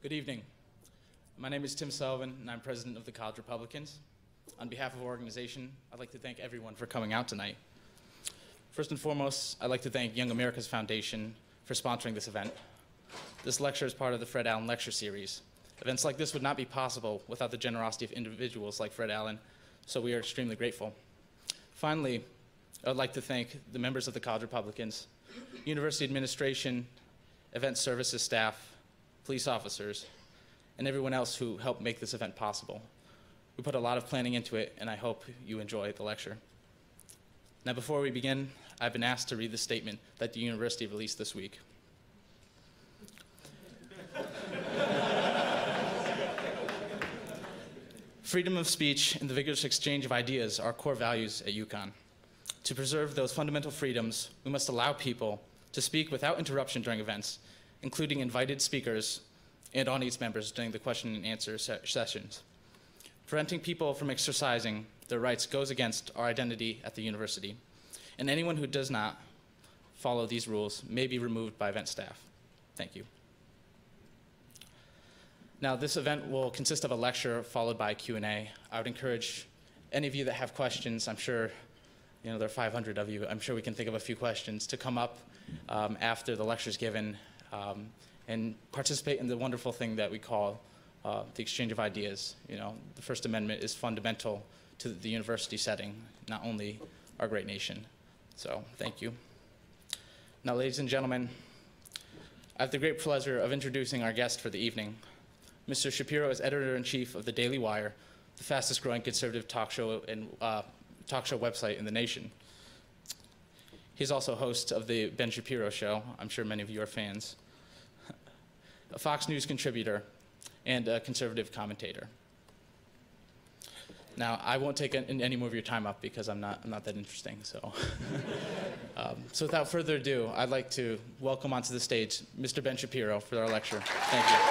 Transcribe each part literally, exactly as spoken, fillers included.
Good evening. My name is Tim Sullivan, and I'm president of the College Republicans. On behalf of our organization, I'd like to thank everyone for coming out tonight. First and foremost, I'd like to thank Young America's Foundation for sponsoring this event. This lecture is part of the Fred Allen Lecture Series. Events like this would not be possible without the generosity of individuals like Fred Allen, so we are extremely grateful. Finally, I would like to thank the members of the College Republicans, university administration, event services staff, police officers, and everyone else who helped make this event possible. We put a lot of planning into it, and I hope you enjoy the lecture. Now, before we begin, I've been asked to read the statement that the university released this week. Freedom of speech and the vigorous exchange of ideas are core values at UConn. To preserve those fundamental freedoms, we must allow people to speak without interruption during events, including invited speakers and audience members during the question and answer se sessions. Preventing people from exercising their rights goes against our identity at the university, and anyone who does not follow these rules may be removed by event staff. Thank you. Now, this event will consist of a lecture followed by a Q and A. I would encourage any of you that have questions, I'm sure, you know, there are five hundred of you, I'm sure we can think of a few questions, to come up um, after the lecture is given um, and participate in the wonderful thing that we call uh, the exchange of ideas. You know, the First Amendment is fundamental to the university setting, not only our great nation. So, thank you. Now, ladies and gentlemen, I have the great pleasure of introducing our guest for the evening. Mister Shapiro is editor-in-chief of the Daily Wire, the fastest-growing conservative talk show and uh, talk show website in the nation. He's also host of the Ben Shapiro Show. I'm sure many of you are fans. A Fox News contributor and a conservative commentator. Now, I won't take any more of your time up because I'm not, I'm not that interesting. So, um, so without further ado, I'd like to welcome onto the stage Mister Ben Shapiro for our lecture. Thank you.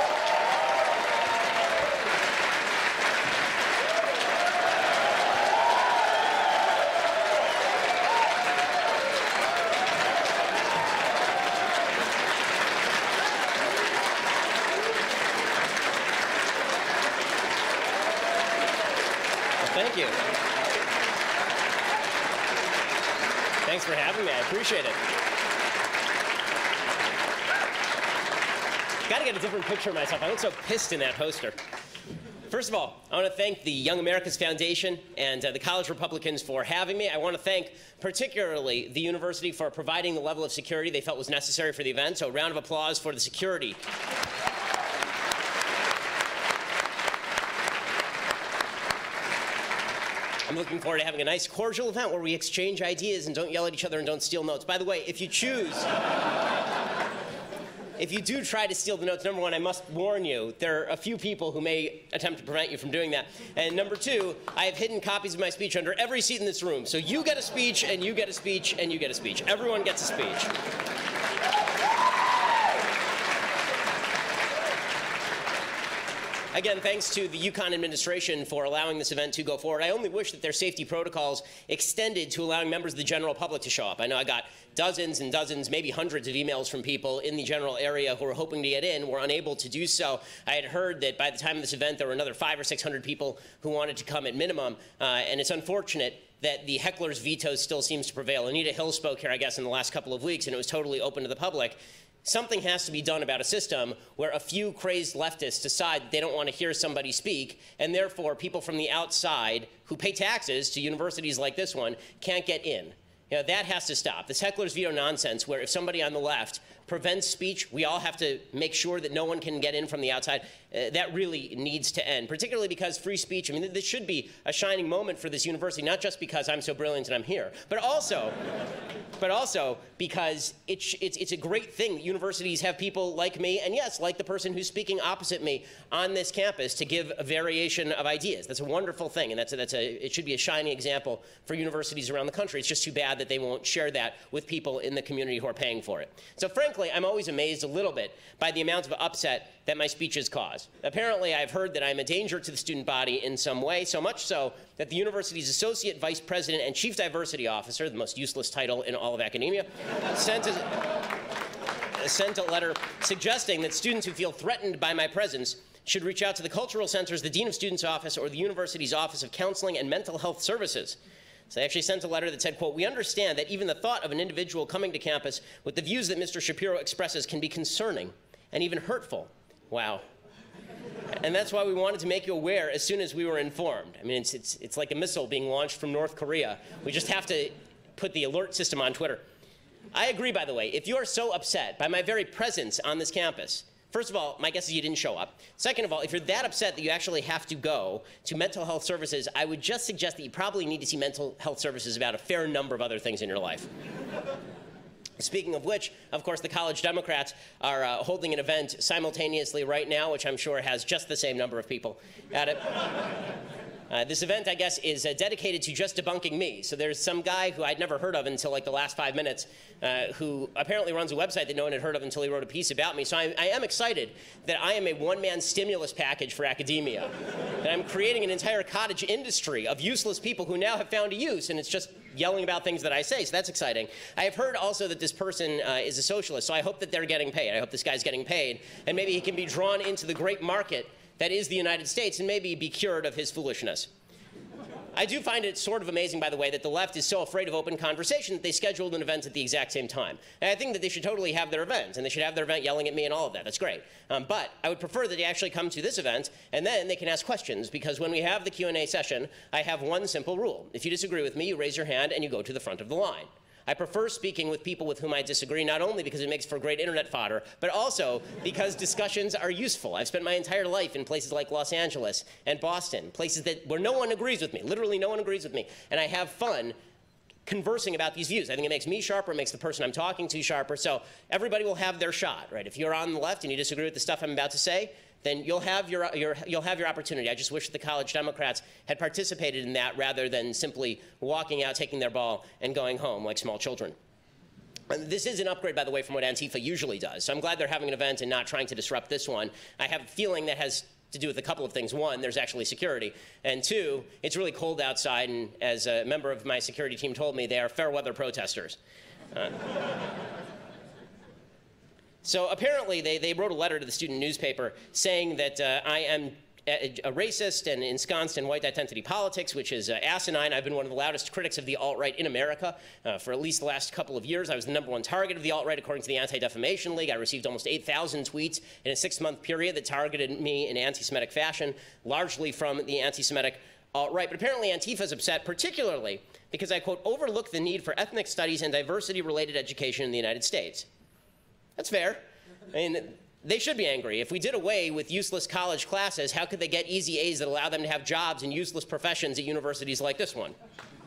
Thank you. Thanks for having me. I appreciate it. Got to get a different picture of myself. I look so pissed in that poster. First of all, I want to thank the Young America's Foundation and uh, the College Republicans for having me. I want to thank particularly the university for providing the level of security they felt was necessary for the event. So a round of applause for the security. I'm looking forward to having a nice, cordial event where we exchange ideas and don't yell at each other and don't steal notes. By the way, if you choose, if you do try to steal the notes, number one, I must warn you, there are a few people who may attempt to prevent you from doing that. And number two, I have hidden copies of my speech under every seat in this room. So you get a speech, and you get a speech, and you get a speech. Everyone gets a speech. Again, thanks to the UConn administration for allowing this event to go forward. I only wish that their safety protocols extended to allowing members of the general public to show up. I know I got dozens and dozens, maybe hundreds of emails from people in the general area who were hoping to get in, were unable to do so. I had heard that by the time of this event, there were another five or six hundred people who wanted to come at minimum, uh, and it's unfortunate that the heckler's veto still seems to prevail. Anita Hill spoke here, I guess, in the last couple of weeks, and it was totally open to the public. Something has to be done about a system where a few crazed leftists decide they don't want to hear somebody speak, and therefore people from the outside who pay taxes to universities like this one can't get in. You know, that has to stop. This heckler's veto nonsense where if somebody on the left prevents speech, we all have to make sure that no one can get in from the outside. Uh, that really needs to end, particularly because free speech, I mean, this should be a shining moment for this university, not just because I'm so brilliant and I'm here, but also, but also because it's, it's, it's a great thing that universities have people like me, and yes, like the person who's speaking opposite me on this campus, to give a variation of ideas. That's a wonderful thing, and that's a, that's a, it should be a shining example for universities around the country. It's just too bad that they won't share that with people in the community who are paying for it. So frankly, I'm always amazed a little bit by the amount of upset that my speeches cause. Apparently, I've heard that I'm a danger to the student body in some way, so much so that the university's Associate Vice President and Chief Diversity Officer, the most useless title in all of academia, sent a, sent a letter suggesting that students who feel threatened by my presence should reach out to the Cultural Center's, the Dean of Students' office, or the university's Office of Counseling and Mental Health Services. So they actually sent a letter that said, quote, "We understand that even the thought of an individual coming to campus with the views that Mister Shapiro expresses can be concerning and even hurtful." Wow. And that's why we wanted to make you aware as soon as we were informed. I mean, it's, it's, it's like a missile being launched from North Korea. We just have to put the alert system on Twitter. I agree, by the way. If you are so upset by my very presence on this campus, first of all, my guess is you didn't show up. Second of all, if you're that upset that you actually have to go to mental health services, I would just suggest that you probably need to see mental health services about a fair number of other things in your life. Speaking of which, of course, the college Democrats are uh, holding an event simultaneously right now, which I'm sure has just the same number of people at it. Uh, this event, I guess, is uh, dedicated to just debunking me. So there's some guy who I'd never heard of until like the last five minutes uh, who apparently runs a website that no one had heard of until he wrote a piece about me. So I, I am excited that I am a one-man stimulus package for academia. That I'm creating an entire cottage industry of useless people who now have found a use, and it's just yelling about things that I say, so that's exciting. I have heard also that this person uh, is a socialist, so I hope that they're getting paid. I hope this guy's getting paid, and maybe he can be drawn into the great market that is the United States and maybe be cured of his foolishness. I do find it sort of amazing, by the way, that the left is so afraid of open conversation that they scheduled an event at the exact same time. And I think that they should totally have their event, and they should have their event yelling at me and all of that. That's great. Um, but I would prefer that they actually come to this event, and then they can ask questions, because when we have the Q and A session, I have one simple rule. If you disagree with me, you raise your hand and you go to the front of the line. I prefer speaking with people with whom I disagree, not only because it makes for great internet fodder, but also because discussions are useful. I've spent my entire life in places like Los Angeles and Boston, places that, where no one agrees with me, literally no one agrees with me, and I have fun conversing about these views. I think it makes me sharper, it makes the person I'm talking to sharper, so everybody will have their shot, right? If you're on the left and you disagree with the stuff I'm about to say, then you'll have your, your, you'll have your opportunity. I just wish the college Democrats had participated in that rather than simply walking out, taking their ball, and going home like small children. And this is an upgrade, by the way, from what Antifa usually does. So I'm glad they're having an event and not trying to disrupt this one. I have a feeling that has to do with a couple of things. One, there's actually security. And two, it's really cold outside, and as a member of my security team told me, they are fair weather protesters. Uh, So apparently they, they wrote a letter to the student newspaper saying that uh, I am a, a racist and ensconced in white identity politics, which is uh, asinine. I've been one of the loudest critics of the alt-right in America uh, for at least the last couple of years. I was the number one target of the alt-right according to the Anti-Defamation League. I received almost eight thousand tweets in a six-month period that targeted me in anti-Semitic fashion, largely from the anti-Semitic alt-right. But apparently Antifa is upset, particularly because I, quote, overlook the need for ethnic studies and diversity-related education in the United States. That's fair. I mean, they should be angry. If we did away with useless college classes, how could they get easy A's that allow them to have jobs in useless professions at universities like this one?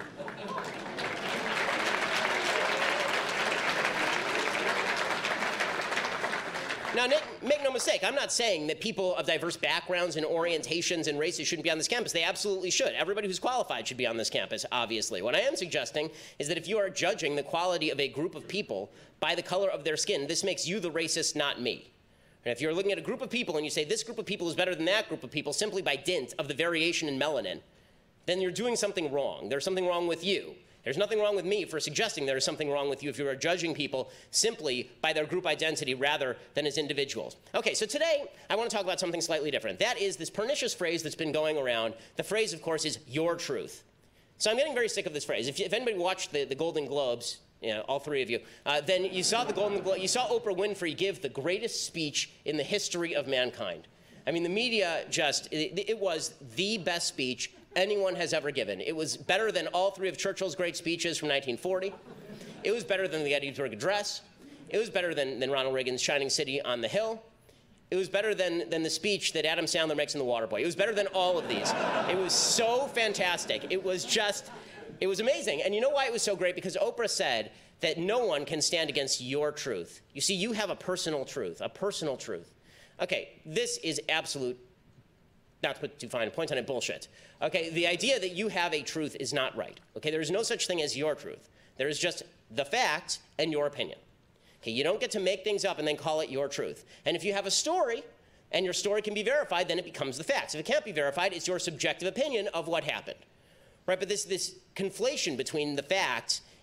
Now, make no mistake, I'm not saying that people of diverse backgrounds and orientations and races shouldn't be on this campus. They absolutely should. Everybody who's qualified should be on this campus, obviously. What I am suggesting is that if you are judging the quality of a group of people by the color of their skin, this makes you the racist, not me. And if you're looking at a group of people and you say this group of people is better than that group of people simply by dint of the variation in melanin, then you're doing something wrong. There's something wrong with you. There's nothing wrong with me for suggesting there is something wrong with you if you are judging people simply by their group identity rather than as individuals. Okay, so today I want to talk about something slightly different. That is this pernicious phrase that's been going around. The phrase, of course, is your truth. So I'm getting very sick of this phrase. If, you, if anybody watched the, the Golden Globes, you know, all three of you, uh, then you saw the Golden Glo- you saw Oprah Winfrey give the greatest speech in the history of mankind. I mean, the media just, it, it was the best speech anyone has ever given. It was better than all three of Churchill's great speeches from nineteen forty. It was better than the Gettysburg Address. It was better than, than Ronald Reagan's Shining City on the Hill. It was better than, than the speech that Adam Sandler makes in The Waterboy. It was better than all of these. It was so fantastic. It was just, it was amazing. And you know why it was so great? Because Oprah said that no one can stand against your truth. You see, you have a personal truth, a personal truth. Okay, this is absolute, not to put too fine a point on it, bullshit. Okay, the idea that you have a truth is not right. Okay, there is no such thing as your truth. There is just the fact and your opinion. Okay, you don't get to make things up and then call it your truth. And if you have a story and your story can be verified, then it becomes the facts. If it can't be verified, it's your subjective opinion of what happened. Right, but this, this conflation between the facts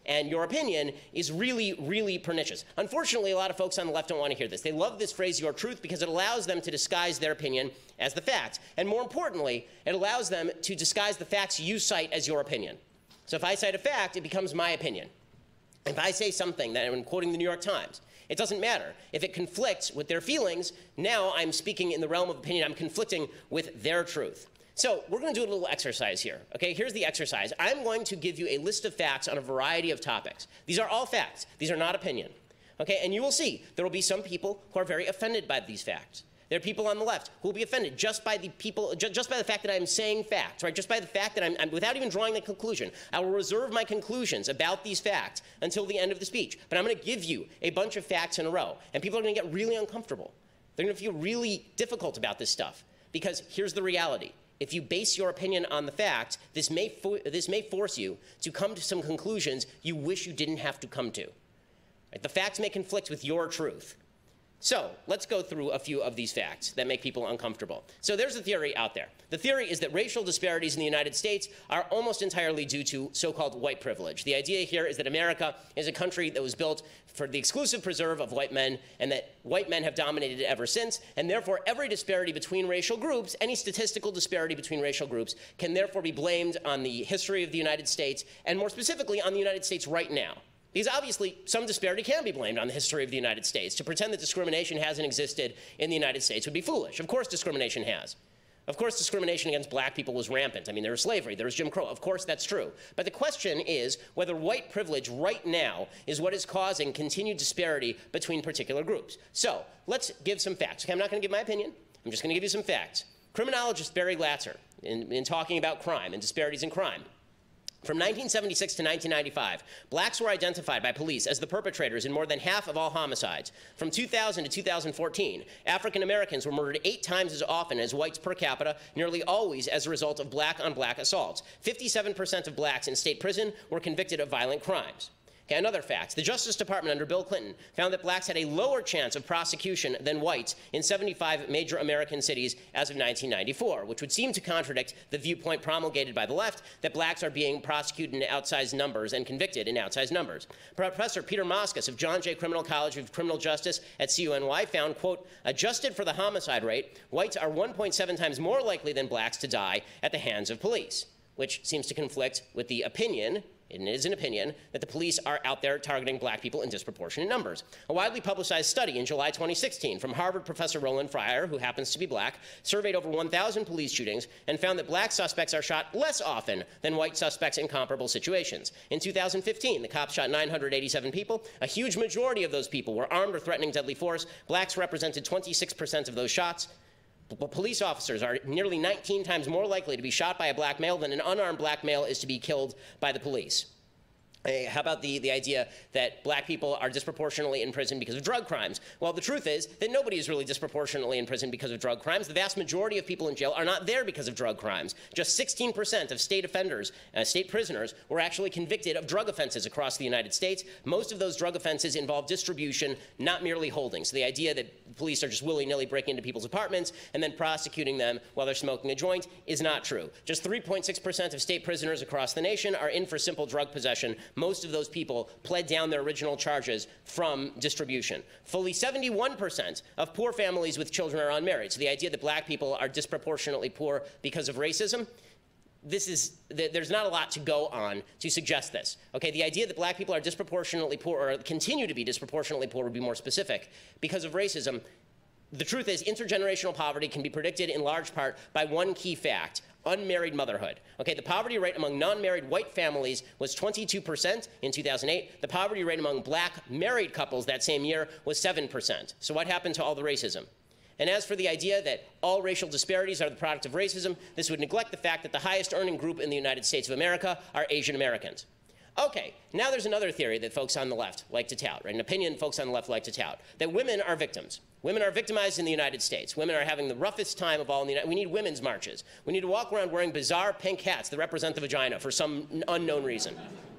and your opinion is really, really pernicious. Unfortunately, a lot of folks on the left don't want to hear this. They love this phrase, your truth, because it allows them to disguise their opinion as the fact. And more importantly, it allows them to disguise the facts you cite as your opinion. So if I cite a fact, it becomes my opinion. If I say something that I'm quoting the New York Times, it doesn't matter. If it conflicts with their feelings, now I'm speaking in the realm of opinion. I'm conflicting with their truth. So we're going to do a little exercise here. Okay, here's the exercise. I'm going to give you a list of facts on a variety of topics. These are all facts. These are not opinion. Okay, and you will see there will be some people who are very offended by these facts. There are people on the left who will be offended just by the people, ju just by the fact that I'm saying facts, right? Just by the fact that I'm, I'm, without even drawing the conclusion, I will reserve my conclusions about these facts until the end of the speech. But I'm going to give you a bunch of facts in a row, and people are going to get really uncomfortable. They're going to feel really difficult about this stuff, because here's the reality. If you base your opinion on the facts, this may, fo this may force you to come to some conclusions you wish you didn't have to come to. Right? The facts may conflict with your truth. So let's go through a few of these facts that make people uncomfortable. So there's a theory out there. The theory is that racial disparities in the United States are almost entirely due to so-called white privilege. The idea here is that America is a country that was built for the exclusive preserve of white men, and that white men have dominated it ever since, and therefore every disparity between racial groups, any statistical disparity between racial groups, can therefore be blamed on the history of the United States, and more specifically on the United States right now. Because obviously, some disparity can be blamed on the history of the United States. To pretend that discrimination hasn't existed in the United States would be foolish. Of course discrimination has. Of course discrimination against black people was rampant. I mean, there was slavery, there was Jim Crow. Of course that's true. But the question is whether white privilege right now is what is causing continued disparity between particular groups. So let's give some facts. Okay, I'm not going to give my opinion. I'm just going to give you some facts. Criminologist Barry Latzer, in, in talking about crime and disparities in crime, from nineteen seventy-six to nineteen ninety-five, blacks were identified by police as the perpetrators in more than half of all homicides. From two thousand to two thousand fourteen, African Americans were murdered eight times as often as whites per capita, nearly always as a result of black-on-black assaults. fifty-seven percent of blacks in state prison were convicted of violent crimes. Okay, another fact, the Justice Department under Bill Clinton found that blacks had a lower chance of prosecution than whites in seventy-five major American cities as of nineteen ninety-four, which would seem to contradict the viewpoint promulgated by the left that blacks are being prosecuted in outsized numbers and convicted in outsized numbers. Professor Peter Moskos of John Jay Criminal College of Criminal Justice at C U N Y found, quote, adjusted for the homicide rate, whites are one point seven times more likely than blacks to die at the hands of police, which seems to conflict with the opinion, and it is an opinion, that the police are out there targeting black people in disproportionate numbers. A widely publicized study in July twenty sixteen from Harvard professor Roland Fryer, who happens to be black, surveyed over one thousand police shootings and found that black suspects are shot less often than white suspects in comparable situations. In two thousand fifteen, the cops shot nine hundred eighty-seven people. A huge majority of those people were armed or threatening deadly force. Blacks represented twenty-six percent of those shots. Police officers are nearly nineteen times more likely to be shot by a black male than an unarmed black male is to be killed by the police. Hey, how about the, the idea that black people are disproportionately in prison because of drug crimes? Well, the truth is that nobody is really disproportionately in prison because of drug crimes. The vast majority of people in jail are not there because of drug crimes. Just sixteen percent of state offenders, uh, state prisoners, were actually convicted of drug offenses across the United States. Most of those drug offenses involve distribution, not merely holding. So the idea that police are just willy-nilly breaking into people's apartments and then prosecuting them while they're smoking a joint is not true. Just three point six percent of state prisoners across the nation are in for simple drug possession. Most of those people pled down their original charges from distribution. Fully seventy-one percent of poor families with children are unmarried. So the idea that black people are disproportionately poor because of racism, this is, there's not a lot to go on to suggest this. Okay, the idea that black people are disproportionately poor or continue to be disproportionately poor would be more specific because of racism. The truth is intergenerational poverty can be predicted in large part by one key fact: unmarried motherhood. Okay, the poverty rate among non-married white families was twenty-two percent in two thousand eight. The poverty rate among black married couples that same year was seven percent. So what happened to all the racism? And as for the idea that all racial disparities are the product of racism, this would neglect the fact that the highest earning group in the United States of America are Asian Americans. Okay, now there's another theory that folks on the left like to tout, right? An opinion folks on the left like to tout, that women are victims. Women are victimized in the United States. Women are having the roughest time of all in the United States. We need women's marches. We need to walk around wearing bizarre pink hats that represent the vagina for some unknown reason.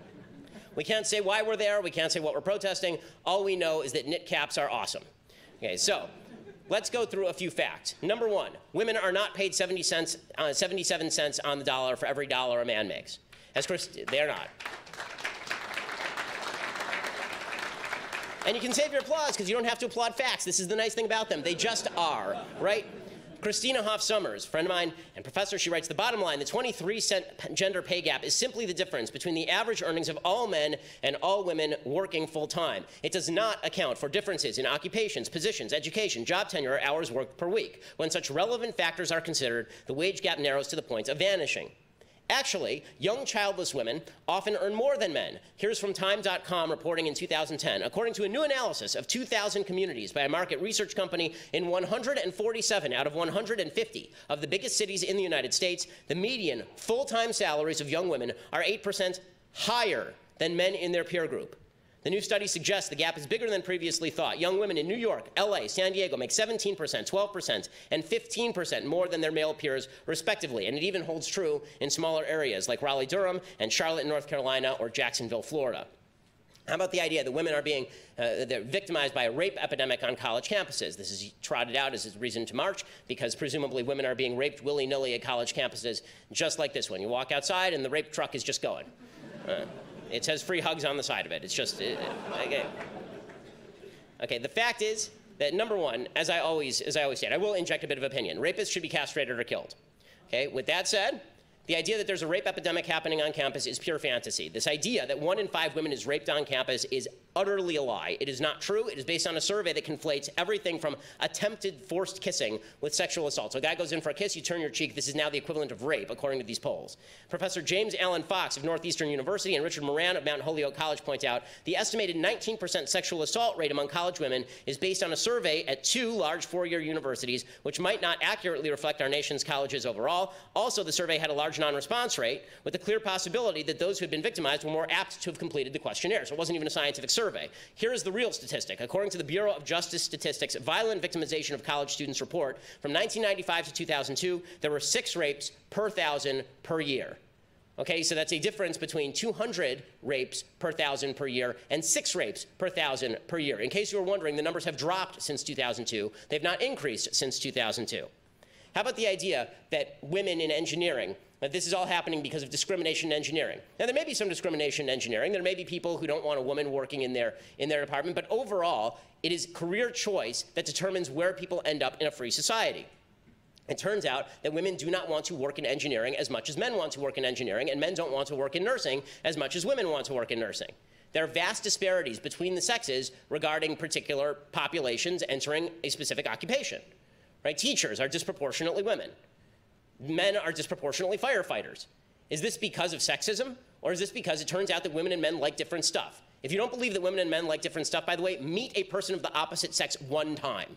We can't say why we're there. We can't say what we're protesting. All we know is that knit caps are awesome. Okay, so let's go through a few facts. Number one, women are not paid seventy cents, uh, seventy-seven cents on the dollar for every dollar a man makes. As Chris, they're not. And you can save your applause because you don't have to applaud facts. This is the nice thing about them. They just are, right? Christina Hoff Summers, friend of mine and professor, she writes, the bottom line, the twenty-three cent gender pay gap is simply the difference between the average earnings of all men and all women working full-time. It does not account for differences in occupations, positions, education, job tenure, or hours worked per week. When such relevant factors are considered, the wage gap narrows to the point of vanishing. Actually, young childless women often earn more than men. Here's from time dot com reporting in two thousand ten. According to a new analysis of two thousand communities by a market research company in one hundred forty-seven out of one hundred fifty of the biggest cities in the United States, the median full-time salaries of young women are eight percent higher than men in their peer group. The new study suggests the gap is bigger than previously thought. Young women in New York, L A, San Diego make seventeen percent, twelve percent, and fifteen percent more than their male peers, respectively. And it even holds true in smaller areas like Raleigh-Durham and Charlotte, North Carolina, or Jacksonville, Florida. How about the idea that women are being uh, they're victimized by a rape epidemic on college campuses? This is trotted out as a reason to march because presumably women are being raped willy-nilly at college campuses just like this one. You walk outside and the rape truck is just going. Uh, It says free hugs on the side of it. It's just, it, okay. Okay, the fact is that number one, as I always, as I always say, I will inject a bit of opinion. Rapists should be castrated or killed. Okay, with that said, the idea that there's a rape epidemic happening on campus is pure fantasy. This idea that one in five women is raped on campus is utterly a lie. It is not true. It is based on a survey that conflates everything from attempted forced kissing with sexual assault. So a guy goes in for a kiss, you turn your cheek. This is now the equivalent of rape, according to these polls. Professor James Allen Fox of Northeastern University and Richard Moran of Mount Holyoke College point out the estimated nineteen percent sexual assault rate among college women is based on a survey at two large four-year universities, which might not accurately reflect our nation's colleges overall. Also, the survey had a large non-response rate, with a clear possibility that those who had been victimized were more apt to have completed the questionnaire. So it wasn't even a scientific survey. Here is the real statistic. According to the Bureau of Justice Statistics Violent Victimization of College Students report, from nineteen ninety-five to two thousand two, there were six rapes per thousand per year. Okay, so that's a difference between two hundred rapes per thousand per year and six rapes per thousand per year. In case you were wondering, the numbers have dropped since two thousand two. They've not increased since two thousand two. How about the idea that women in engineering, that this is all happening because of discrimination in engineering? Now, there may be some discrimination in engineering. There may be people who don't want a woman working in their, in their department, but overall, it is career choice that determines where people end up in a free society. It turns out that women do not want to work in engineering as much as men want to work in engineering, and men don't want to work in nursing as much as women want to work in nursing. There are vast disparities between the sexes regarding particular populations entering a specific occupation. Right? Teachers are disproportionately women. Men are disproportionately firefighters. Is this because of sexism, or is this because it turns out that women and men like different stuff? If you don't believe that women and men like different stuff, by the way, meet a person of the opposite sex one time.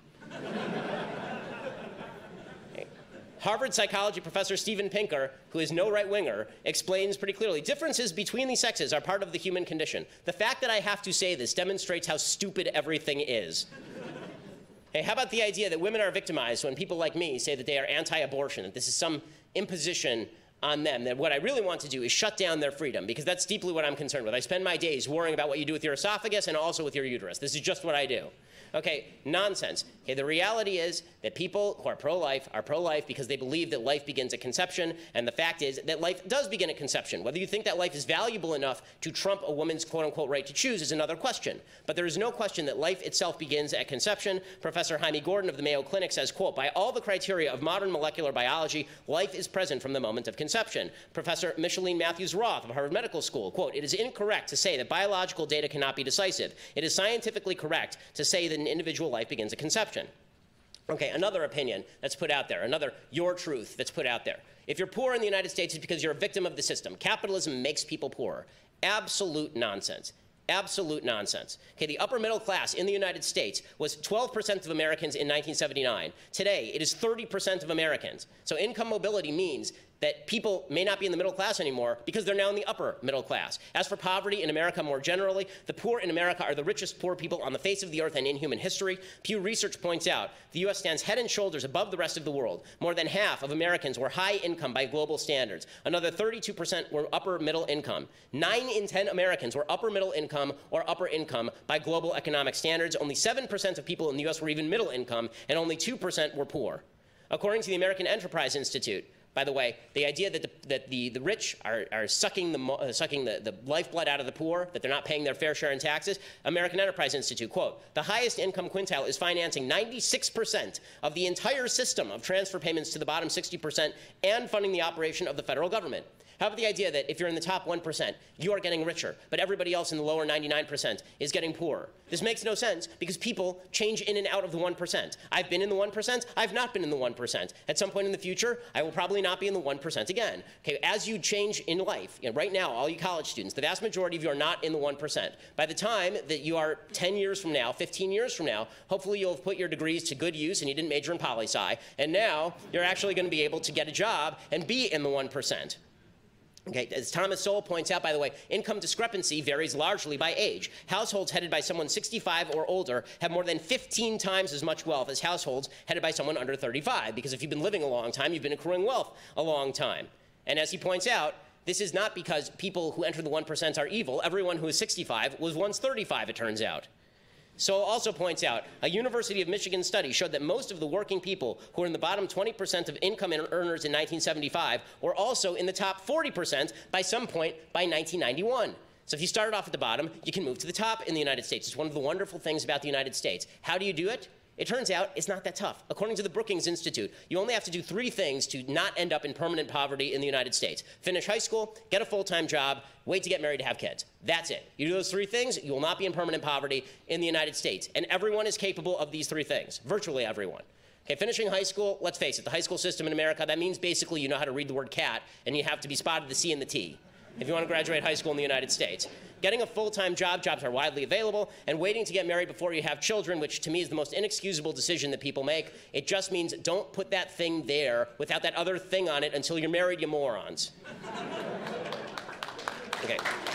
Harvard psychology professor Steven Pinker, who is no right-winger, explains pretty clearly, differences between the sexes are part of the human condition. The fact that I have to say this demonstrates how stupid everything is. Hey, how about the idea that women are victimized when people like me say that they are anti-abortion, that this is some imposition on them, that what I really want to do is shut down their freedom, because that's deeply what I'm concerned with. I spend my days worrying about what you do with your esophagus and also with your uterus. This is just what I do. Okay, nonsense. Okay, the reality is that people who are pro-life are pro-life because they believe that life begins at conception, and the fact is that life does begin at conception. Whether you think that life is valuable enough to trump a woman's quote-unquote right to choose is another question. But there is no question that life itself begins at conception. Professor Jaime Gordon of the Mayo Clinic says, quote, by all the criteria of modern molecular biology, life is present from the moment of conception. Professor Micheline Matthews-Roth of Harvard Medical School, quote, it is incorrect to say that biological data cannot be decisive. It is scientifically correct to say that an individual life begins at conception. Okay, another opinion that's put out there, another your truth that's put out there. If you're poor in the United States, it's because you're a victim of the system. Capitalism makes people poorer. Absolute nonsense. Absolute nonsense. Okay, the upper middle class in the United States was twelve percent of Americans in nineteen seventy-nine. Today, it is thirty percent of Americans. So income mobility means that people may not be in the middle class anymore because they're now in the upper middle class. As for poverty in America more generally, the poor in America are the richest poor people on the face of the earth and in human history. Pew Research points out the U S stands head and shoulders above the rest of the world. More than half of Americans were high income by global standards. Another thirty-two percent were upper middle income. Nine in ten Americans were upper middle income or upper income by global economic standards. Only seven percent of people in the U S were even middle income, and only two percent were poor. According to the American Enterprise Institute, by the way, the idea that the, that the, the rich are, are sucking, the, uh, sucking the, the lifeblood out of the poor, that they're not paying their fair share in taxes, American Enterprise Institute, quote, the highest income quintile is financing ninety-six percent of the entire system of transfer payments to the bottom sixty percent and funding the operation of the federal government. How about the idea that if you're in the top one percent, you are getting richer, but everybody else in the lower ninety-nine percent is getting poorer? This makes no sense because people change in and out of the one percent. I've been in the one percent. I've not been in the one percent. At some point in the future, I will probably not be in the one percent again. Okay, as you change in life, you know, right now, all you college students, the vast majority of you are not in the one percent. By the time that you are ten years from now, fifteen years from now, hopefully you'll have put your degrees to good use and you didn't major in poli-sci, and now you're actually going to be able to get a job and be in the one percent. Okay, as Thomas Sowell points out, by the way, income discrepancy varies largely by age. Households headed by someone sixty-five or older have more than fifteen times as much wealth as households headed by someone under thirty-five, because if you've been living a long time, you've been accruing wealth a long time. And as he points out, this is not because people who enter the one percent are evil. Everyone who is sixty-five was once thirty-five, it turns out. Sowell also points out, a University of Michigan study showed that most of the working people who were in the bottom twenty percent of income earners in nineteen seventy-five were also in the top forty percent by some point by nineteen ninety-one. So if you started off at the bottom, you can move to the top in the United States. It's one of the wonderful things about the United States. How do you do it? It turns out it's not that tough. According to the Brookings Institute, you only have to do three things to not end up in permanent poverty in the United States. Finish high school, get a full-time job, wait to get married to have kids. That's it. You do those three things, you will not be in permanent poverty in the United States. And everyone is capable of these three things, virtually everyone. Okay, finishing high school, let's face it, the high school system in America, that means basically you know how to read the word cat, and you have to be spotted the C and the T if you want to graduate high school in the United States. Getting a full-time job, jobs are widely available, and waiting to get married before you have children, which to me is the most inexcusable decision that people make. It just means don't put that thing there without that other thing on it until you're married, you morons. Okay.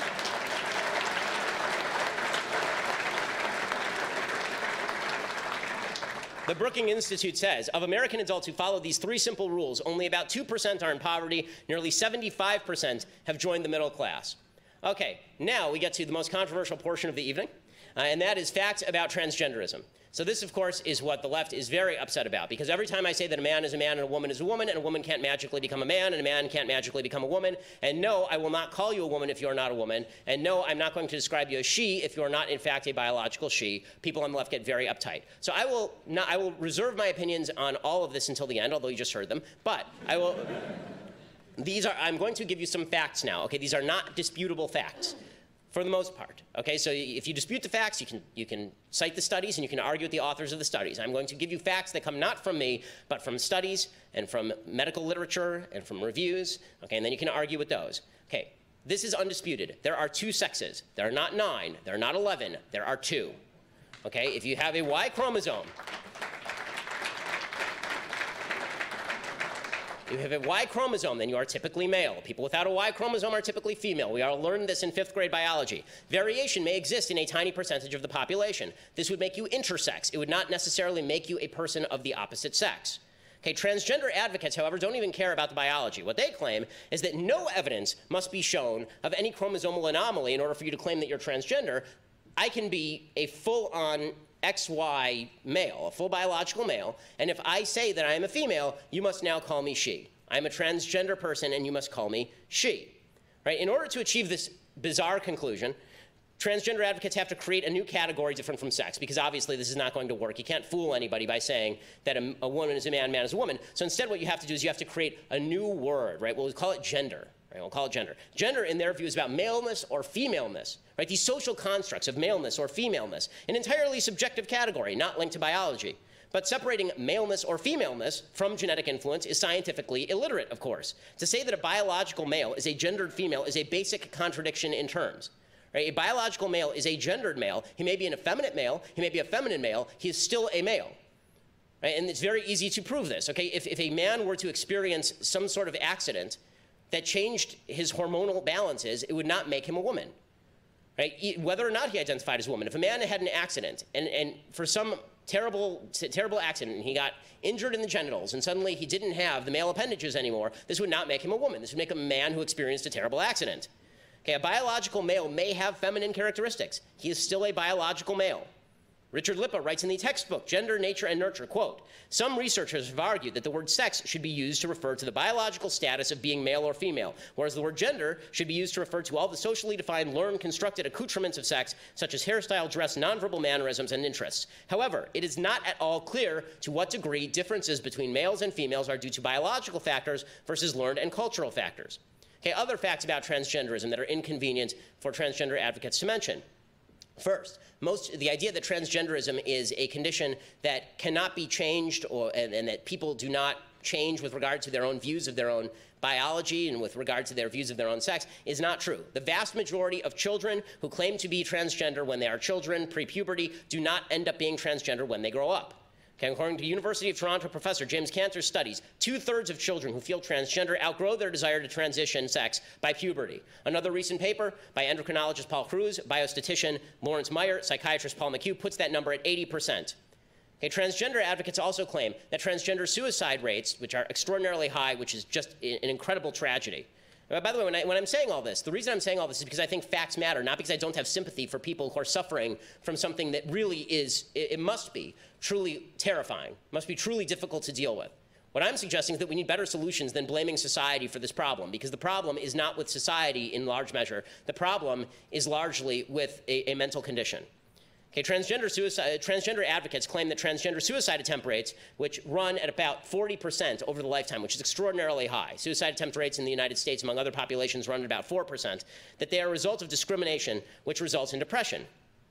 The Brookings Institute says, of American adults who follow these three simple rules, only about two percent are in poverty, nearly seventy-five percent have joined the middle class. Okay, now we get to the most controversial portion of the evening, uh, and that is facts about transgenderism. So this, of course, is what the left is very upset about, because every time I say that a man is a man and a woman is a woman, and a woman can't magically become a man, and a man can't magically become a woman, and no, I will not call you a woman if you're not a woman, and no, I'm not going to describe you as she if you're not, in fact, a biological she, people on the left get very uptight. So I will, not, I will reserve my opinions on all of this until the end, although you just heard them, but I will... These are, I'm going to give you some facts now, okay? These are not disputable facts, for the most part, okay? So if you dispute the facts, you can, you can cite the studies and you can argue with the authors of the studies. I'm going to give you facts that come not from me, but from studies and from medical literature and from reviews, okay? And then you can argue with those. Okay, this is undisputed. There are two sexes. There are not nine, there are not eleven, there are two, okay? If you have a Y chromosome, you have a Y chromosome, then you are typically male. People without a Y chromosome are typically female. We all learned this in fifth grade biology. Variation may exist in a tiny percentage of the population. This would make you intersex. It would not necessarily make you a person of the opposite sex. Okay, transgender advocates, however, don't even care about the biology. What they claim is that no evidence must be shown of any chromosomal anomaly in order for you to claim that you're transgender. I can be a full-on X Y male, a full biological male, and if I say that I am a female, you must now call me she. I'm a transgender person, and you must call me she. Right? In order to achieve this bizarre conclusion, transgender advocates have to create a new category different from sex, because obviously this is not going to work. You can't fool anybody by saying that a, a woman is a man, man is a woman. So instead what you have to do is you have to create a new word, right? We'll call it gender. Right, we'll call it gender. Gender, in their view, is about maleness or femaleness. Right? These social constructs of maleness or femaleness, an entirely subjective category, not linked to biology. But separating maleness or femaleness from genetic influence is scientifically illiterate, of course. To say that a biological male is a gendered female is a basic contradiction in terms. Right? A biological male is a gendered male. He may be an effeminate male. He may be a feminine male. He is still a male. Right? And it's very easy to prove this. Okay? If, if a man were to experience some sort of accident that changed his hormonal balances, it would not make him a woman, right? Whether or not he identified as a woman. If a man had an accident, and, and for some terrible, terrible accident, he got injured in the genitals, and suddenly he didn't have the male appendages anymore, this would not make him a woman. This would make him a man who experienced a terrible accident. Okay, a biological male may have feminine characteristics. He is still a biological male. Richard Lippa writes in the textbook, Gender, Nature, and Nurture, quote, some researchers have argued that the word sex should be used to refer to the biological status of being male or female, whereas the word gender should be used to refer to all the socially defined, learned, constructed accoutrements of sex, such as hairstyle, dress, nonverbal mannerisms, and interests. However, it is not at all clear to what degree differences between males and females are due to biological factors versus learned and cultural factors. Okay, other facts about transgenderism that are inconvenient for transgender advocates to mention. First, most, the idea that transgenderism is a condition that cannot be changed or, and, and that people do not change with regard to their own views of their own biology and with regard to their views of their own sex is not true. The vast majority of children who claim to be transgender when they are children, pre-puberty, do not end up being transgender when they grow up. Okay, according to University of Toronto professor James Cantor's studies, two-thirds of children who feel transgender outgrow their desire to transition sex by puberty. Another recent paper by endocrinologist Paul Cruz, biostatician Lawrence Meyer, psychiatrist Paul McHugh puts that number at eighty percent. Okay, transgender advocates also claim that transgender suicide rates, which are extraordinarily high, which is just an incredible tragedy. By the way, when, I, when I'm saying all this, the reason I'm saying all this is because I think facts matter, not because I don't have sympathy for people who are suffering from something that really is, it, it must be truly terrifying, must be truly difficult to deal with. What I'm suggesting is that we need better solutions than blaming society for this problem, because the problem is not with society in large measure. The problem is largely with a, a mental condition. Okay, transgender, suicide, transgender advocates claim that transgender suicide attempt rates, which run at about forty percent over the lifetime, which is extraordinarily high. Suicide attempt rates in the United States, among other populations, run at about four percent, that they are a result of discrimination, which results in depression.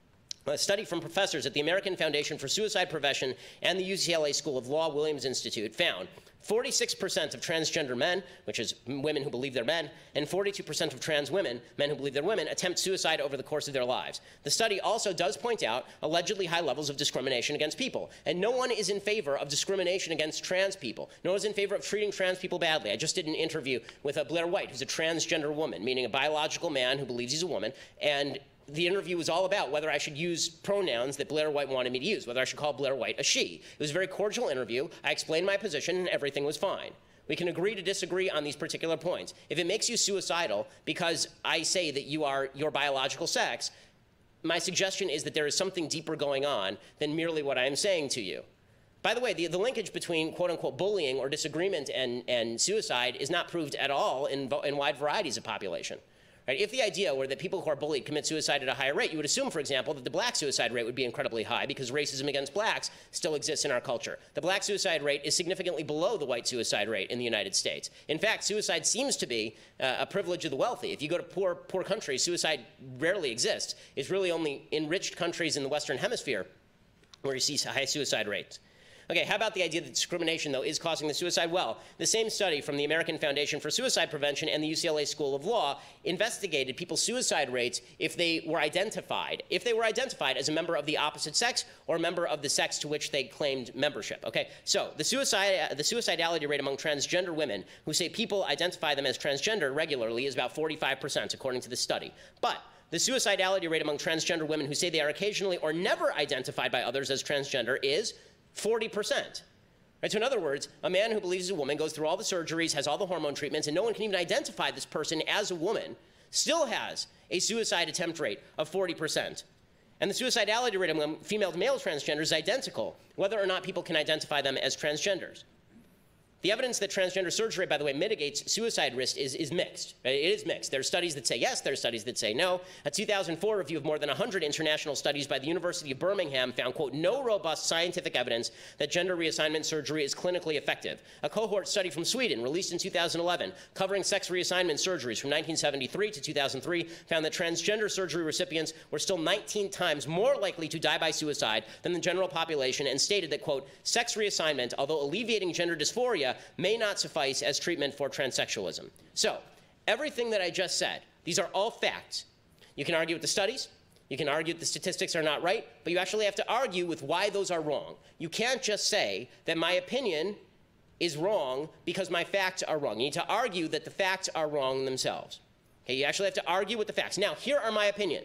A study from professors at the American Foundation for Suicide Prevention and the U C L A School of Law Williams Institute found forty-six percent of transgender men, which is women who believe they're men, and forty-two percent of trans women, men who believe they're women, attempt suicide over the course of their lives. The study also does point out allegedly high levels of discrimination against people. And no one is in favor of discrimination against trans people. No one is in favor of treating trans people badly. I just did an interview with a Blair White, who's a transgender woman, meaning a biological man who believes he's a woman, and the interview was all about whether I should use pronouns that Blair White wanted me to use, whether I should call Blair White a she. It was a very cordial interview. I explained my position, and everything was fine. We can agree to disagree on these particular points. If it makes you suicidal because I say that you are your biological sex, my suggestion is that there is something deeper going on than merely what I am saying to you. By the way, the, the linkage between quote-unquote bullying or disagreement and, and suicide is not proved at all in, in wide varieties of population. Right? If the idea were that people who are bullied commit suicide at a higher rate, you would assume, for example, that the black suicide rate would be incredibly high because racism against blacks still exists in our culture. The black suicide rate is significantly below the white suicide rate in the United States. In fact, suicide seems to be uh, a privilege of the wealthy. If you go to poor, poor countries, suicide rarely exists. It's really only in rich countries in the Western Hemisphere where you see high suicide rates. Okay, how about the idea that discrimination, though, is causing the suicide? Well, the same study from the American Foundation for Suicide Prevention and the U C L A School of Law investigated people's suicide rates if they were identified, if they were identified as a member of the opposite sex or a member of the sex to which they claimed membership. Okay, so the suicide, the suicidality rate among transgender women who say people identify them as transgender regularly is about forty-five percent, according to this study. But the suicidality rate among transgender women who say they are occasionally or never identified by others as transgender is forty percent. Right? So in other words, a man who believes he's a woman, goes through all the surgeries, has all the hormone treatments, and no one can even identify this person as a woman, still has a suicide attempt rate of forty percent. And the suicidality rate among female to male transgenders is identical, whether or not people can identify them as transgenders. The evidence that transgender surgery, by the way, mitigates suicide risk is, is mixed. It is mixed. There are studies that say yes, there are studies that say no. A two thousand four review of more than one hundred international studies by the University of Birmingham found, quote, no robust scientific evidence that gender reassignment surgery is clinically effective. A cohort study from Sweden, released in two thousand eleven, covering sex reassignment surgeries from nineteen seventy-three to two thousand three, found that transgender surgery recipients were still nineteen times more likely to die by suicide than the general population, and stated that, quote, sex reassignment, although alleviating gender dysphoria, may not suffice as treatment for transsexualism. So, everything that I just said, these are all facts. You can argue with the studies, you can argue that the statistics are not right, but you actually have to argue with why those are wrong. You can't just say that my opinion is wrong because my facts are wrong. You need to argue that the facts are wrong themselves. Okay, you actually have to argue with the facts. Now, here are my opinions.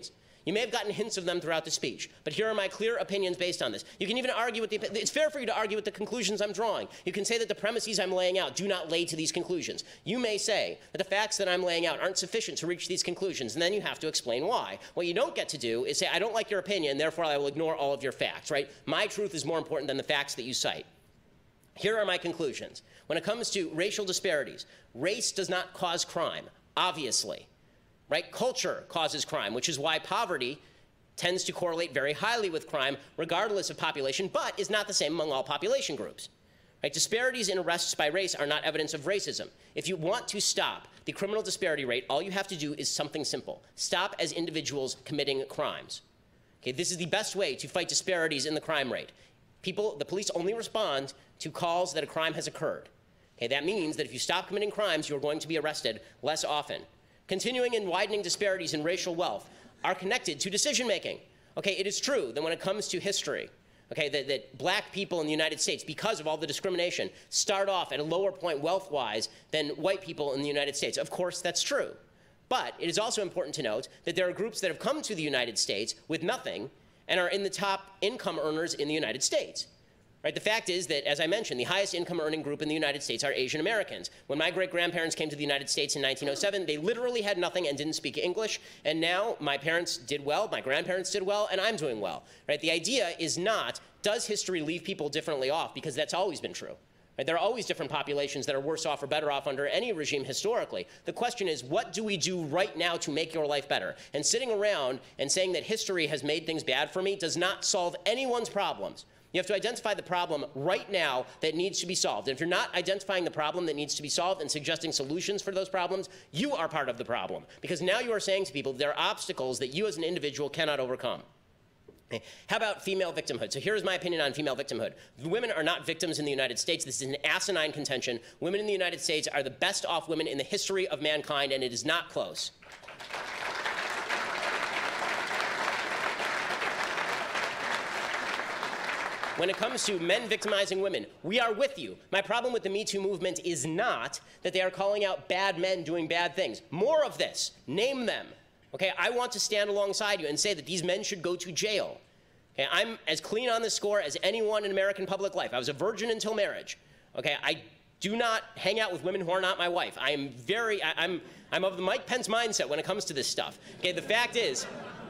You may have gotten hints of them throughout the speech, but here are my clear opinions based on this. You can even argue with the, it's fair for you to argue with the conclusions I'm drawing. You can say that the premises I'm laying out do not lay to these conclusions. You may say that the facts that I'm laying out aren't sufficient to reach these conclusions, and then you have to explain why. What you don't get to do is say, I don't like your opinion, therefore I will ignore all of your facts, right? My truth is more important than the facts that you cite. Here are my conclusions. When it comes to racial disparities, race does not cause crime, obviously. Right? Culture causes crime, which is why poverty tends to correlate very highly with crime, regardless of population, but is not the same among all population groups. Right? Disparities in arrests by race are not evidence of racism. If you want to stop the criminal disparity rate, all you have to do is something simple. Stop as individuals committing crimes. Okay, this is the best way to fight disparities in the crime rate. People, the police only respond to calls that a crime has occurred. Okay, that means that if you stop committing crimes, you're going to be arrested less often. Continuing and widening disparities in racial wealth are connected to decision-making. Okay, it is true that when it comes to history, okay, that, that black people in the United States, because of all the discrimination, start off at a lower point wealth-wise than white people in the United States. Of course, that's true. But it is also important to note that there are groups that have come to the United States with nothing and are in the top income earners in the United States. Right? The fact is that, as I mentioned, the highest income earning group in the United States are Asian Americans. When my great-grandparents came to the United States in nineteen oh seven, they literally had nothing and didn't speak English. And now my parents did well, my grandparents did well, and I'm doing well. Right? The idea is not, does history leave people differently off? Because that's always been true. Right? There are always different populations that are worse off or better off under any regime historically. The question is, what do we do right now to make your life better? And sitting around and saying that history has made things bad for me does not solve anyone's problems. You have to identify the problem right now that needs to be solved. And if you're not identifying the problem that needs to be solved and suggesting solutions for those problems, you are part of the problem. Because now you are saying to people there are obstacles that you as an individual cannot overcome. Okay. How about female victimhood? So here's my opinion on female victimhood. Women are not victims in the United States. This is an asinine contention. Women in the United States are the best off women in the history of mankind, and it is not close. When it comes to men victimizing women, we are with you. My problem with the Me Too movement is not that they are calling out bad men doing bad things. More of this. Name them. Okay, I want to stand alongside you and say that these men should go to jail. Okay, I'm as clean on this score as anyone in American public life. I was a virgin until marriage. Okay, I do not hang out with women who are not my wife. I am very, I, I'm, I'm of the Mike Pence mindset when it comes to this stuff. Okay, the fact is,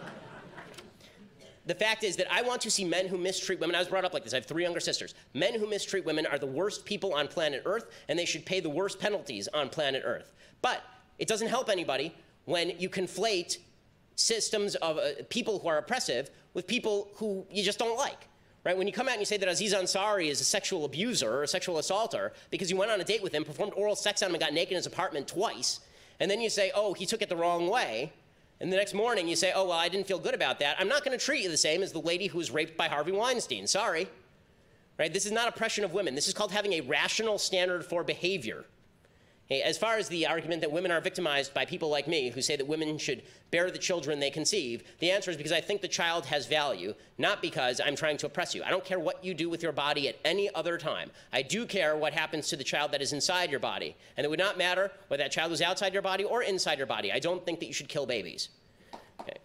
The fact is that I want to see men who mistreat women. I was brought up like this. I have three younger sisters. Men who mistreat women are the worst people on planet Earth, and they should pay the worst penalties on planet Earth. But it doesn't help anybody when you conflate systems of uh, people who are oppressive with people who you just don't like. Right? When you come out and you say that Aziz Ansari is a sexual abuser or a sexual assaulter because you went on a date with him, performed oral sex on him, and got naked in his apartment twice, and then you say, oh, he took it the wrong way, and the next morning you say, oh, well, I didn't feel good about that. I'm not going to treat you the same as the lady who was raped by Harvey Weinstein. Sorry. Right? This is not oppression of women. This is called having a rational standard for behavior. Okay, as far as the argument that women are victimized by people like me who say that women should bear the children they conceive, the answer is because I think the child has value, not because I'm trying to oppress you. I don't care what you do with your body at any other time. I do care what happens to the child that is inside your body. And it would not matter whether that child was outside your body or inside your body. I don't think that you should kill babies. Okay.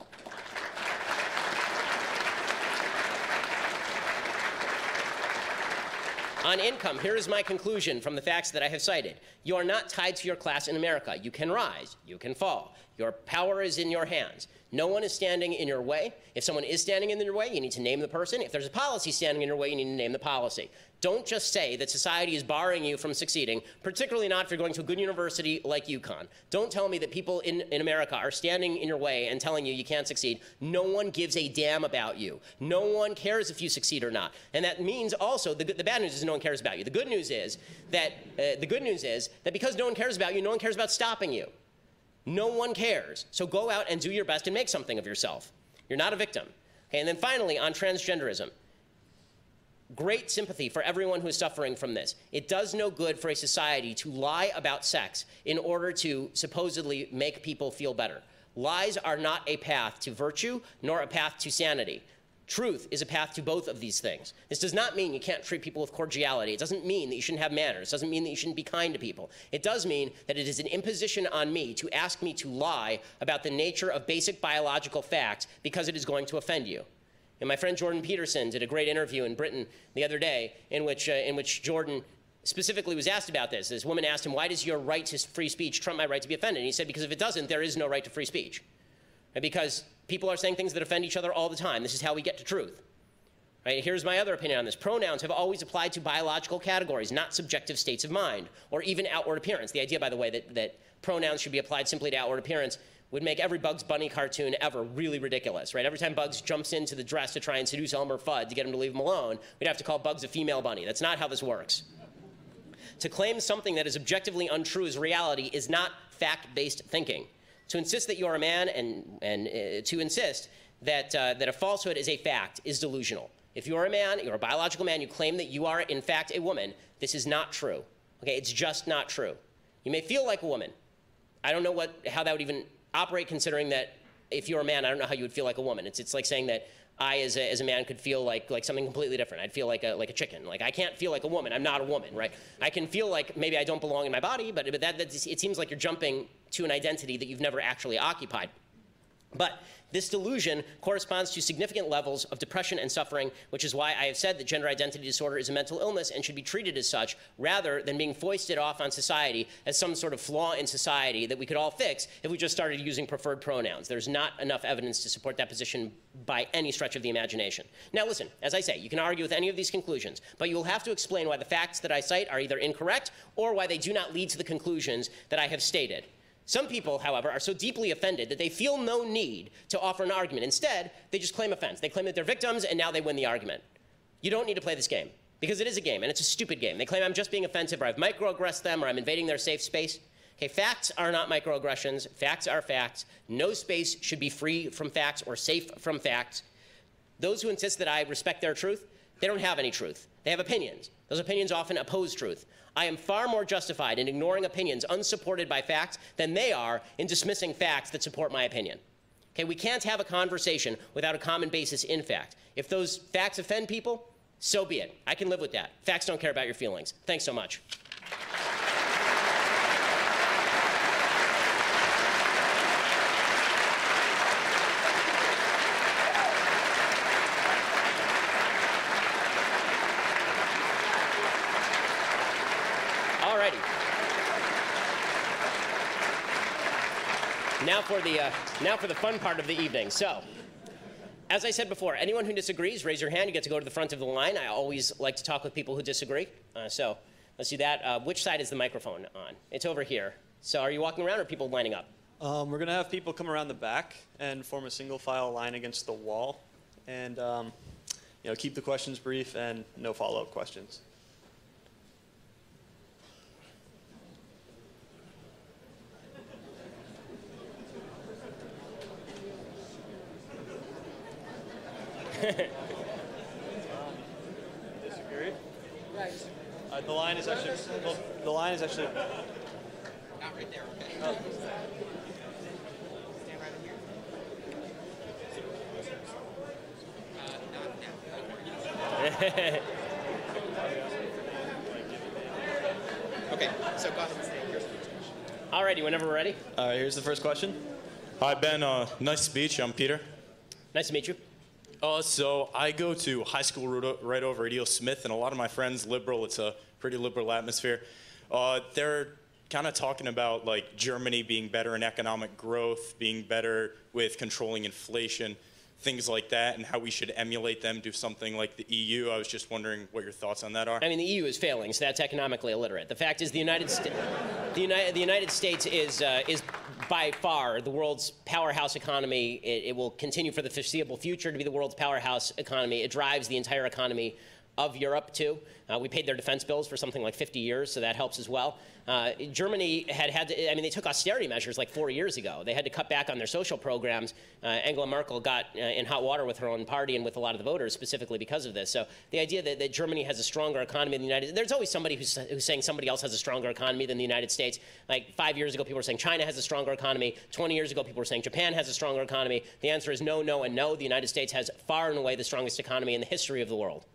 On income, here is my conclusion from the facts that I have cited. You are not tied to your class in America. You can rise, you can fall. Your power is in your hands. No one is standing in your way. If someone is standing in your way, you need to name the person. If there's a policy standing in your way, you need to name the policy. Don't just say that society is barring you from succeeding, particularly not if you're going to a good university like UConn. Don't tell me that people in, in America are standing in your way and telling you you can't succeed. No one gives a damn about you. No one cares if you succeed or not. And that means also, the, the bad news is no one cares about you. The good news is that, uh, the good news is that because no one cares about you, no one cares about stopping you. No one cares. So go out and do your best and make something of yourself. You're not a victim. Okay, and then finally, on transgenderism. Great sympathy for everyone who is suffering from this. It does no good for a society to lie about sex in order to supposedly make people feel better. Lies are not a path to virtue, nor a path to sanity. Truth is a path to both of these things. This does not mean you can't treat people with cordiality. It doesn't mean that you shouldn't have manners. It doesn't mean that you shouldn't be kind to people. It does mean that it is an imposition on me to ask me to lie about the nature of basic biological facts because it is going to offend you. And my friend Jordan Peterson did a great interview in Britain the other day in which, uh, in which Jordan specifically was asked about this. This woman asked him, why does your right to free speech trump my right to be offended? And he said, because if it doesn't, there is no right to free speech. And because people are saying things that offend each other all the time. This is how we get to truth. Right? Here's my other opinion on this. Pronouns have always applied to biological categories, not subjective states of mind, or even outward appearance. The idea, by the way, that, that pronouns should be applied simply to outward appearance would make every Bugs Bunny cartoon ever really ridiculous, right? Every time Bugs jumps into the dress to try and seduce Elmer Fudd to get him to leave him alone, we'd have to call Bugs a female bunny. That's not how this works. To claim something that is objectively untrue as reality is not fact-based thinking. To insist that you're a man and, and uh, to insist that, uh, that a falsehood is a fact is delusional. If you're a man, you're a biological man, you claim that you are in fact a woman, this is not true. Okay, it's just not true. You may feel like a woman. I don't know what, how that would even operate, considering that if you're a man, I don't know how you would feel like a woman. It's, it's like saying that I, as a, as a man, could feel like, like something completely different. I'd feel like a, like a chicken. Like, I can't feel like a woman. I'm not a woman, right? I can feel like maybe I don't belong in my body, but, but that, that, it seems like you're jumping to an identity that you've never actually occupied. But this delusion corresponds to significant levels of depression and suffering, which is why I have said that gender identity disorder is a mental illness and should be treated as such, rather than being foisted off on society as some sort of flaw in society that we could all fix if we just started using preferred pronouns. There's not enough evidence to support that position by any stretch of the imagination. Now listen, as I say, you can argue with any of these conclusions, but you will have to explain why the facts that I cite are either incorrect or why they do not lead to the conclusions that I have stated. Some people, however, are so deeply offended that they feel no need to offer an argument. Instead, they just claim offense. They claim that they're victims, and now they win the argument. You don't need to play this game, because it is a game, and it's a stupid game. They claim I'm just being offensive, or I've microaggressed them, or I'm invading their safe space. Okay, facts are not microaggressions. Facts are facts. No space should be free from facts or safe from facts. Those who insist that I respect their truth, they don't have any truth. They have opinions. Those opinions often oppose truth. I am far more justified in ignoring opinions unsupported by facts than they are in dismissing facts that support my opinion. Okay, we can't have a conversation without a common basis in fact. If those facts offend people, so be it. I can live with that. Facts don't care about your feelings. Thanks so much. Now for, the, uh, now for the fun part of the evening. So, as I said before, anyone who disagrees, raise your hand. You get to go to the front of the line. I always like to talk with people who disagree. Uh, so let's do that. Uh, which side is the microphone on? It's over here. So are you walking around or are people lining up? Um, we're going to have people come around the back and form a single file line against the wall. And um, you know, keep the questions brief and no follow-up questions. Disagree? Right. Uh, the line is actually. Well, the line is actually. Not right there. Okay. Oh. Stand right in here. Uh, not now. Okay. So go ahead and say yours. All righty. Whenever we're ready. All right. Here's the first question. Hi, Ben. Uh, nice speech. I'm Peter. Nice to meet you. Uh, so I go to high school right over at E O Smith, and a lot of my friends liberal. It's a pretty liberal atmosphere. Uh, they're kind of talking about like Germany being better in economic growth, being better with controlling inflation, things like that, and how we should emulate them, do something like the E U. I was just wondering what your thoughts on that are. I mean, the E U is failing, so that's economically illiterate. The fact is, the United States, the United, the United States is uh, is by far the world's powerhouse economy. It, it will continue for the foreseeable future to be the world's powerhouse economy. It drives the entire economy of Europe, too. Uh, we paid their defense bills for something like fifty years, so that helps as well. Uh, Germany had had to, I mean, they took austerity measures like four years ago. They had to cut back on their social programs. Uh, Angela Merkel got uh, in hot water with her own party and with a lot of the voters specifically because of this. So the idea that, that Germany has a stronger economy than the United States, there's always somebody who's, who's saying somebody else has a stronger economy than the United States. Like five years ago, people were saying China has a stronger economy. twenty years ago, people were saying Japan has a stronger economy. The answer is no, no, and no. The United States has far and away the strongest economy in the history of the world.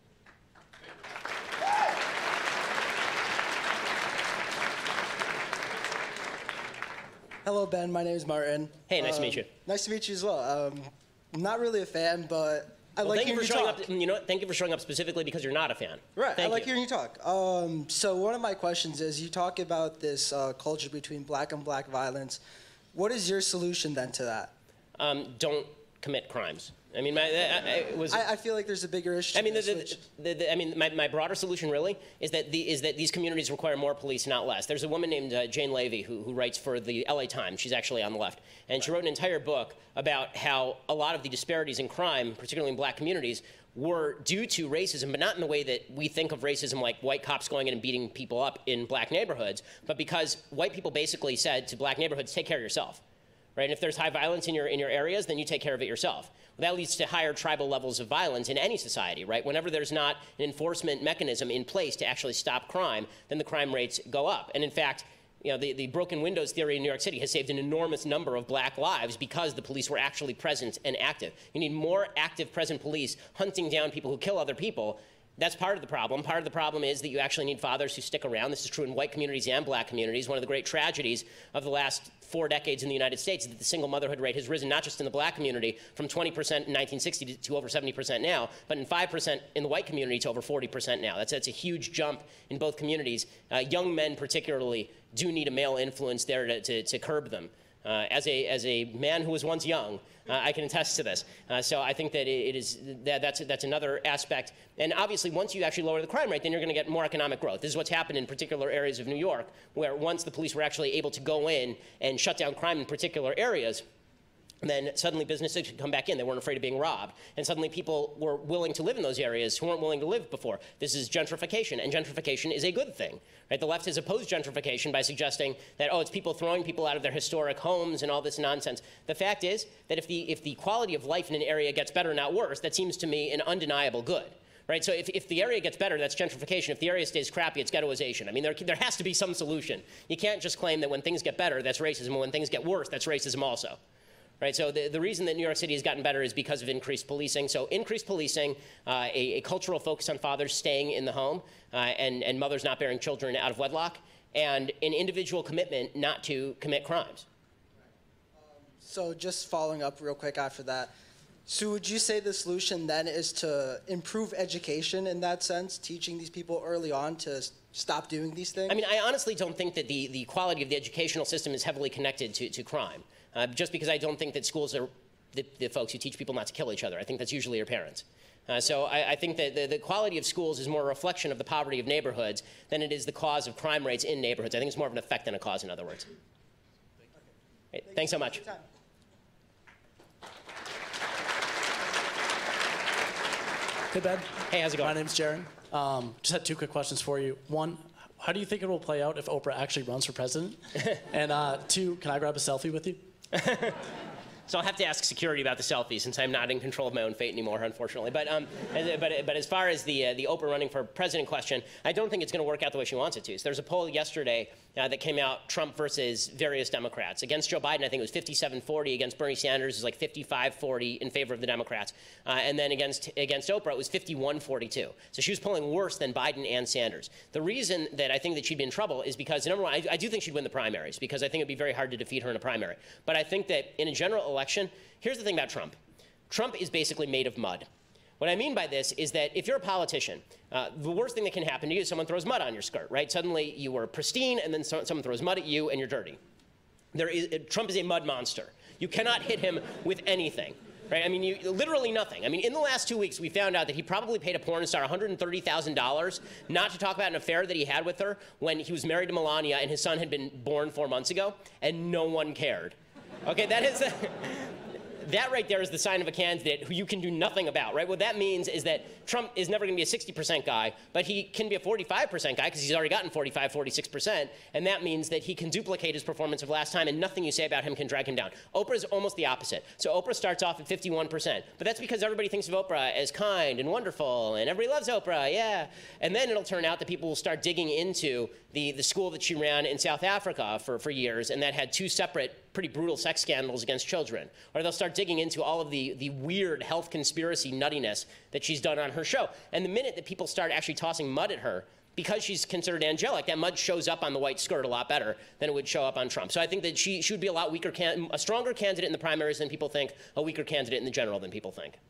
Hello, Ben. My name is Martin. Hey, nice um, to meet you. Nice to meet you as well. Um, I'm not really a fan, but I well, like thank you hearing for you showing talk. up. You know what? Thank you for showing up specifically because you're not a fan. Right. Thank I like you. hearing you talk. Um, so one of my questions is, you talk about this uh, culture between black and black violence. What is your solution then to that? Um, don't commit crimes. I mean, my, I, I was. I, I feel like there's a bigger issue. I mean, the, to the, this, which- the, the, I mean, my, my broader solution really is that the, is that these communities require more police, not less. There's a woman named uh, Jane Levy who, who writes for the L A Times. She's actually on the left, and she wrote an entire book about how a lot of the disparities in crime, particularly in black communities, were due to racism, but not in the way that we think of racism, like white cops going in and beating people up in black neighborhoods, but because white people basically said to black neighborhoods, take care of yourself. Right? And if there's high violence in your, in your areas, then you take care of it yourself. Well, that leads to higher tribal levels of violence in any society, right? Whenever there's not an enforcement mechanism in place to actually stop crime, then the crime rates go up. And in fact, you know, the, the broken windows theory in New York City has saved an enormous number of black lives because the police were actually present and active. You need more active, present police hunting down people who kill other people. That's part of the problem. Part of the problem is that you actually need fathers who stick around. This is true in white communities and black communities. One of the great tragedies of the last four decades in the United States is that the single motherhood rate has risen not just in the black community from twenty percent in nineteen sixty to, to over seventy percent now, but in five percent in the white community to over forty percent now. That's, that's a huge jump in both communities. Uh, young men particularly do need a male influence there to, to, to curb them. Uh, as, a, as a man who was once young, uh, I can attest to this. Uh, so I think that it, it is that, that's, that's another aspect. And obviously, once you actually lower the crime rate, then you're going to get more economic growth. This is what's happened in particular areas of New York, where once the police were actually able to go in and shut down crime in particular areas, then suddenly businesses could come back in. They weren't afraid of being robbed. And suddenly people were willing to live in those areas who weren't willing to live before. This is gentrification, and gentrification is a good thing. Right? The left has opposed gentrification by suggesting that, oh, it's people throwing people out of their historic homes and all this nonsense. The fact is that if the, if the quality of life in an area gets better, not worse, that seems to me an undeniable good. Right? So if, if the area gets better, that's gentrification. If the area stays crappy, it's ghettoization. I mean, there, there has to be some solution. You can't just claim that when things get better, that's racism, and when things get worse, that's racism also. Right, so the, the reason that New York City has gotten better is because of increased policing. So increased policing, uh, a, a cultural focus on fathers staying in the home uh, and, and mothers not bearing children out of wedlock, and an individual commitment not to commit crimes. So just following up real quick after that, so would you say the solution then is to improve education in that sense, teaching these people early on to stop doing these things? I mean, I honestly don't think that the, the quality of the educational system is heavily connected to, to crime. Uh, just because I don't think that schools are the, the folks who teach people not to kill each other. I think that's usually your parents. Uh, so I, I think that the, the quality of schools is more a reflection of the poverty of neighborhoods than it is the cause of crime rates in neighborhoods. I think it's more of an effect than a cause, in other words. Right, thanks so much. Hey, Ben. Hey, how's it going? My name's Jaron. Um, just had two quick questions for you. One, how do you think it will play out if Oprah actually runs for president? And uh, two, can I grab a selfie with you? So I'll have to ask security about the selfie since I'm not in control of my own fate anymore, unfortunately. But um, as, but, but as far as the uh, the Oprah running for president question, I don't think it's going to work out the way she wants it to. So there's a poll yesterday uh, that came out, Trump versus various Democrats. Against Joe Biden, I think it was fifty-seven forty. Against Bernie Sanders, it was like fifty-five forty in favor of the Democrats. Uh, and then against against Oprah, it was fifty-one forty-two. So she was polling worse than Biden and Sanders. The reason that I think that she'd be in trouble is because, number one, I, I do think she'd win the primaries because I think it'd be very hard to defeat her in a primary. But I think that in a general election, here's the thing about Trump. Trump is basically made of mud. What I mean by this is that if you're a politician, uh, the worst thing that can happen to you is someone throws mud on your skirt, right? Suddenly you were pristine, and then so, someone throws mud at you, and you're dirty. There is, uh, Trump is a mud monster. You cannot hit him with anything, right? I mean, you, literally nothing. I mean, in the last two weeks, we found out that he probably paid a porn star one hundred thirty thousand dollars not to talk about an affair that he had with her when he was married to Melania and his son had been born four months ago, and no one cared. Okay, that is... A, that right there is the sign of a candidate who you can do nothing about, right? What that means is that Trump is never going to be a sixty percent guy, but he can be a forty-five percent guy because he's already gotten forty-five, forty-six percent, and that means that he can duplicate his performance of last time, and nothing you say about him can drag him down. Oprah is almost the opposite. So Oprah starts off at fifty-one percent, but that's because everybody thinks of Oprah as kind and wonderful, and everybody loves Oprah, yeah. And then it'll turn out that people will start digging into the, the school that she ran in South Africa for, for years, and that had two separate, pretty brutal sex scandals against children. Or they'll start digging into all of the, the weird health conspiracy nuttiness that she's done on her show. And the minute that people start actually tossing mud at her, because she's considered angelic, that mud shows up on the white skirt a lot better than it would show up on Trump. So I think that she, she would be a lot weaker, can, a stronger candidate in the primaries than people think, a weaker candidate in the general than people think.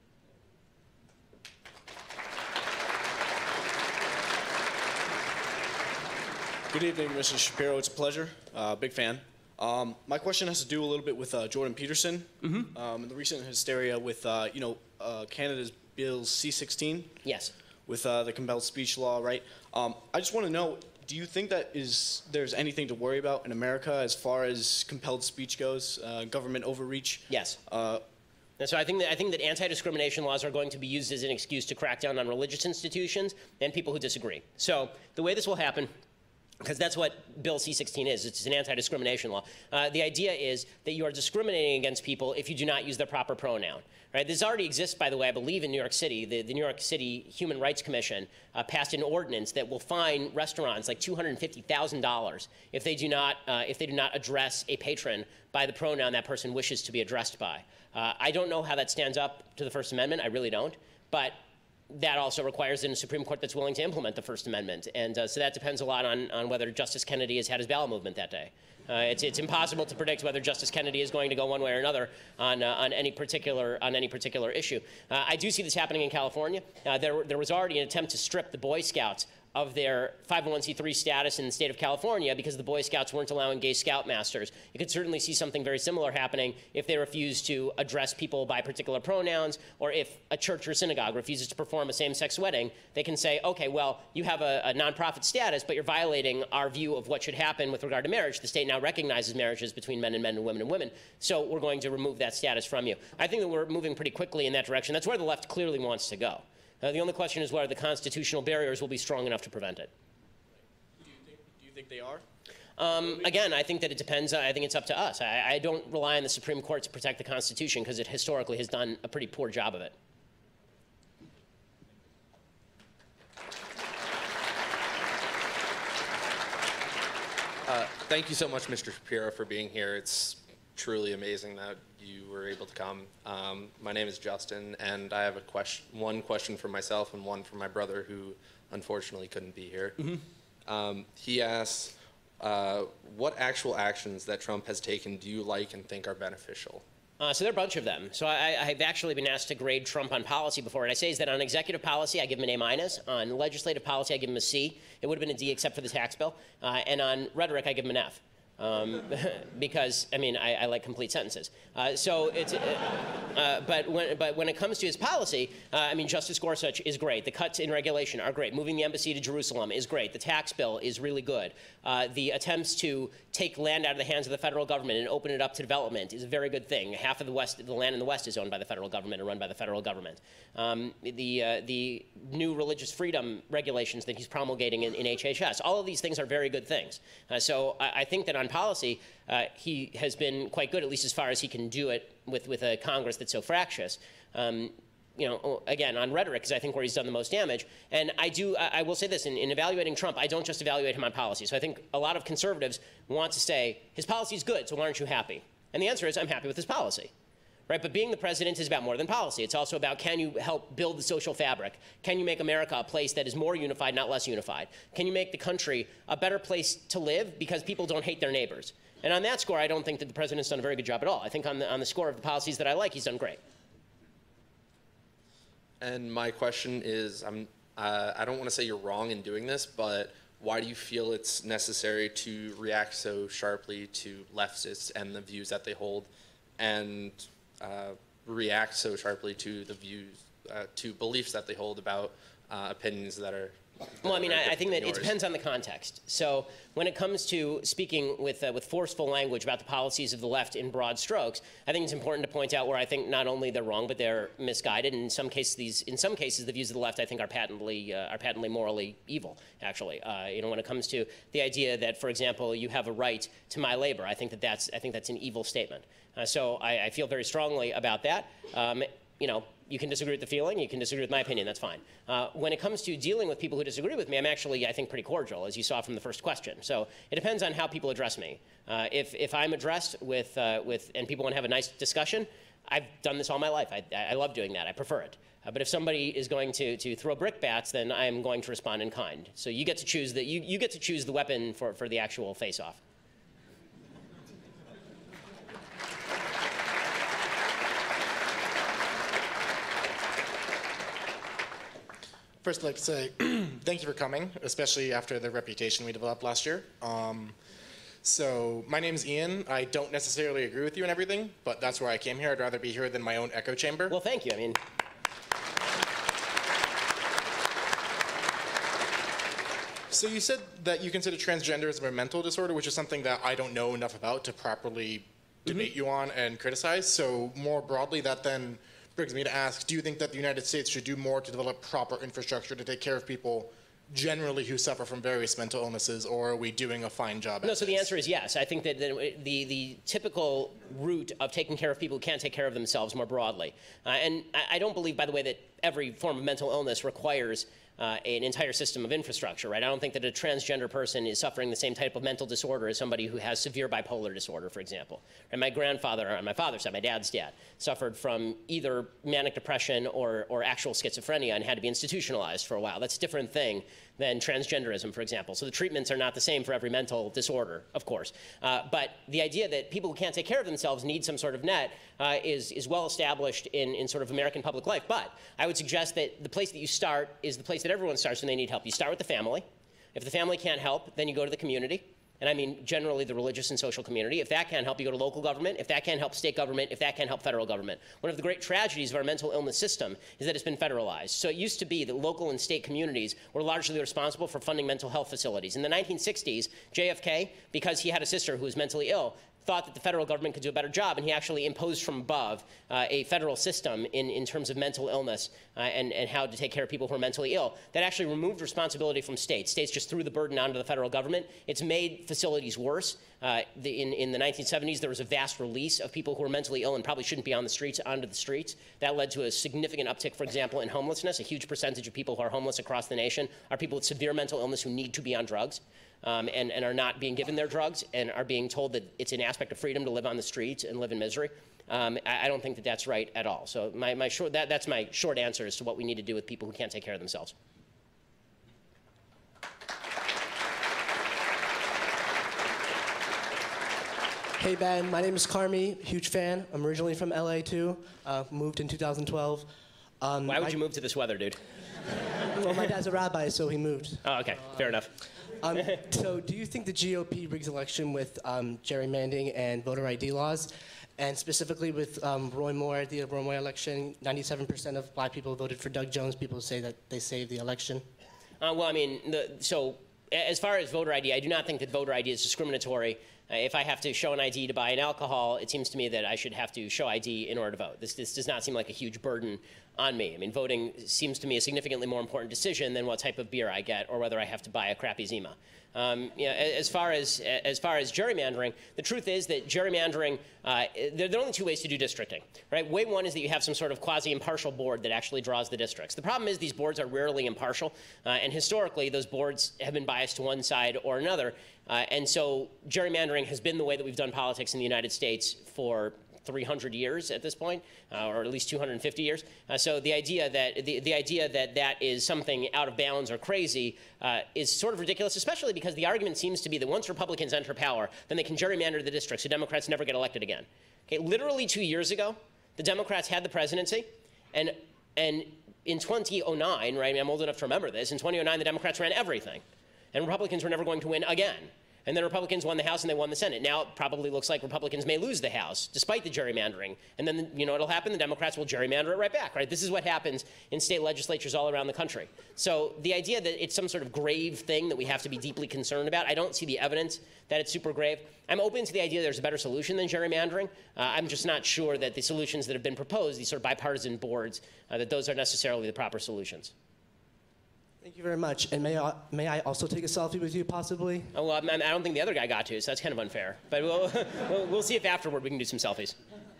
Good evening, Mister Shapiro. It's a pleasure. Uh, big fan. Um, my question has to do a little bit with uh, Jordan Peterson Mm-hmm. um, and the recent hysteria with, uh, you know, uh, Canada's Bill C sixteen. Yes. With uh, the compelled speech law, right? Um, I just want to know, do you think that is there's anything to worry about in America as far as compelled speech goes, uh, government overreach? Yes. Uh, And so I think that I think that anti-discrimination laws are going to be used as an excuse to crack down on religious institutions and people who disagree. So the way this will happen, because that's what Bill C sixteen is. It's an anti-discrimination law. Uh, the idea is that you are discriminating against people if you do not use their proper pronoun. Right? This already exists, by the way, I believe, in New York City. The, the New York City Human Rights Commission uh, passed an ordinance that will fine restaurants like two hundred fifty thousand dollars if they do not uh, if they do not address a patron by the pronoun that person wishes to be addressed by. Uh, I don't know how that stands up to the First Amendment. I really don't. But that also requires a Supreme Court that's willing to implement the First Amendment. And uh, so that depends a lot on, on whether Justice Kennedy has had his ballot movement that day. Uh, it's, it's impossible to predict whether Justice Kennedy is going to go one way or another on, uh, on, any, particular, on any particular issue. Uh, I do see this happening in California. Uh, there, there was already an attempt to strip the Boy Scouts of their five oh one c three status in the state of California because the Boy Scouts weren't allowing gay scoutmasters. You could certainly see something very similar happening if they refuse to address people by particular pronouns, or if a church or synagogue refuses to perform a same-sex wedding. They can say, okay, well, you have a, a nonprofit status, but you're violating our view of what should happen with regard to marriage. The state now recognizes marriages between men and men and women and women, so we're going to remove that status from you. I think that we're moving pretty quickly in that direction. That's where the left clearly wants to go. Uh, the only question is whether the constitutional barriers will be strong enough to prevent it. do, you think, do you think they are? Um, again, I think that it depends. I think it's up to us. I, I don't rely on the Supreme Court to protect the Constitution because it historically has done a pretty poor job of it. Uh, thank you so much, Mister Shapiro, for being here. It's truly amazing that you were able to come. Um, my name is Justin, and I have a question, one question for myself and one for my brother, who unfortunately couldn't be here. Mm-hmm. um, he asks, uh, what actual actions that Trump has taken do you like and think are beneficial? Uh, so there are a bunch of them. So I, I've actually been asked to grade Trump on policy before. And I say is that on executive policy, I give him an A minus. On legislative policy, I give him a C. It would have been a D except for the tax bill. Uh, and on rhetoric, I give him an F. Um, because, I mean, I, I like complete sentences. Uh, so it's, uh, uh, but, when, but when it comes to his policy, uh, I mean, Justice Gorsuch is great. The cuts in regulation are great. Moving the embassy to Jerusalem is great. The tax bill is really good. Uh, the attempts to take land out of the hands of the federal government and open it up to development is a very good thing. Half of the West, the land in the West is owned by the federal government and run by the federal government. Um, the, uh, the new religious freedom regulations that he's promulgating in, in H H S, all of these things are very good things. Uh, so I, I think that on policy, uh, he has been quite good, at least as far as he can do it with, with a Congress that's so fractious. Um, you know, again, on rhetoric is I think where he's done the most damage. And I do, I, I will say this, in, in evaluating Trump, I don't just evaluate him on policy. So I think a lot of conservatives want to say, his policy is good, so why aren't you happy? And the answer is, I'm happy with his policy. Right? But being the president is about more than policy. It's also about, can you help build the social fabric? Can you make America a place that is more unified, not less unified? Can you make the country a better place to live because people don't hate their neighbors? And on that score, I don't think that the president's done a very good job at all. I think on the, on the score of the policies that I like, he's done great. And my question is, I'm, uh, I don't want to say you're wrong in doing this, but why do you feel it's necessary to react so sharply to leftists and the views that they hold, and uh, react so sharply to the views, uh, to beliefs that they hold about uh, opinions that are Well, I mean, I, I think that it yours. depends on the context. So when it comes to speaking with uh, with forceful language about the policies of the left in broad strokes, I think it's important to point out where I think not only they're wrong, but they're misguided. And in some cases, these in some cases, the views of the left I think are patently uh, are patently morally evil. Actually, uh, you know, when it comes to the idea that, for example, you have a right to my labor, I think that that's I think that's an evil statement. Uh, so I, I feel very strongly about that. Um, you know. You can disagree with the feeling, you can disagree with my opinion, that's fine. Uh, when it comes to dealing with people who disagree with me, I'm actually, I think, pretty cordial, as you saw from the first question. So it depends on how people address me. Uh, if, if I'm addressed with, uh, with, and people want to have a nice discussion, I've done this all my life. I, I love doing that, I prefer it. Uh, but if somebody is going to, to throw brickbats, then I'm going to respond in kind. So you get to choose the, you, you get to choose the weapon for, for the actual face-off. First, I'd like to say thank you for coming, especially after the reputation we developed last year. Um, so my name is Ian. I don't necessarily agree with you and everything, but that's where I came here. I'd rather be here than my own echo chamber. Well, thank you. I mean, so you said that you consider transgenderism a mental disorder, which is something that I don't know enough about to properly debate mm-hmm. you on and criticize. So more broadly, that then brings me to ask, do you think that the United States should do more to develop proper infrastructure to take care of people generally who suffer from various mental illnesses, or are we doing a fine job at No, so this? the answer is yes. I think that the, the, the typical route of taking care of people who can't take care of themselves more broadly, uh, and I, I don't believe, by the way, that every form of mental illness requires Uh, an entire system of infrastructure, right? I don't think that a transgender person is suffering the same type of mental disorder as somebody who has severe bipolar disorder, for example. And my grandfather, on my father's side, my dad's dad, suffered from either manic depression or, or actual schizophrenia and had to be institutionalized for a while. That's a different thing than transgenderism, for example. So the treatments are not the same for every mental disorder, of course. Uh, but the idea that people who can't take care of themselves need some sort of net uh, is, is well established in, in sort of American public life. But I would suggest that the place that you start is the place that everyone starts when they need help. You start with the family. If the family can't help, then you go to the community. And I mean generally the religious and social community. If that can't help, you go to local government. If that can't help, state government. If that can't help, federal government. One of the great tragedies of our mental illness system is that it's been federalized. So it used to be that local and state communities were largely responsible for funding mental health facilities. In the nineteen sixties, J F K, because he had a sister who was mentally ill, thought that the federal government could do a better job, and he actually imposed from above uh, a federal system in, in terms of mental illness uh, and, and how to take care of people who are mentally ill. That actually removed responsibility from states. States just threw the burden onto the federal government. It's made facilities worse. Uh, the, in, in the nineteen seventies, there was a vast release of people who were mentally ill and probably shouldn't be on the streets onto the streets. That led to a significant uptick, for example, in homelessness. A huge percentage of people who are homeless across the nation are people with severe mental illness who need to be on drugs. Um, and, and are not being given their drugs and are being told that it's an aspect of freedom to live on the streets and live in misery. Um, I, I don't think that that's right at all. So my, my short, that, that's my short answer as to what we need to do with people who can't take care of themselves. Hey Ben, my name is Carmi, huge fan. I'm originally from L A too, uh, moved in two thousand twelve. Um, Why would I, you move to this weather, dude? Well, my dad's a rabbi, so he moved. Oh, okay, fair enough. Um, so do you think the G O P rigs election with um, gerrymandering and voter I D laws, and specifically with um, Roy Moore, the Roy Moore election, ninety-seven percent of black people voted for Doug Jones. People say that they saved the election. Uh, well, I mean, the, so as far as voter I D, I do not think that voter I D is discriminatory. Uh, if I have to show an I D to buy an alcohol, it seems to me that I should have to show I D in order to vote. This, this does not seem like a huge burden on me. I mean, voting seems to me a significantly more important decision than what type of beer I get or whether I have to buy a crappy Zima. Um, you know, as far as as far as gerrymandering, the truth is that gerrymandering, uh, there, there are only two ways to do districting, right? Way one is that you have some sort of quasi-impartial board that actually draws the districts. The problem is these boards are rarely impartial, uh, and historically those boards have been biased to one side or another, uh, and so gerrymandering has been the way that we've done politics in the United States for three hundred years at this point, uh, or at least two hundred fifty years. Uh, so the idea that the, the idea that that is something out of bounds or crazy uh, is sort of ridiculous, especially because the argument seems to be that once Republicans enter power, then they can gerrymander the district so Democrats never get elected again. Okay, literally two years ago, the Democrats had the presidency, and and in two thousand nine, right? I mean, I'm old enough to remember this. In two thousand nine, the Democrats ran everything, and Republicans were never going to win again. And then Republicans won the House and they won the Senate. Now it probably looks like Republicans may lose the House, despite the gerrymandering. And then, you know, it'll happen, the Democrats will gerrymander it right back, right? This is what happens in state legislatures all around the country. So the idea that it's some sort of grave thing that we have to be deeply concerned about, I don't see the evidence that it's super grave. I'm open to the idea there's a better solution than gerrymandering. Uh, I'm just not sure that the solutions that have been proposed, these sort of bipartisan boards, uh, that those are necessarily the proper solutions. Thank you very much. And may I, may I also take a selfie with you, possibly? Oh, well, I don't think the other guy got to, so that's kind of unfair. But we'll, we'll, we'll see if afterward we can do some selfies.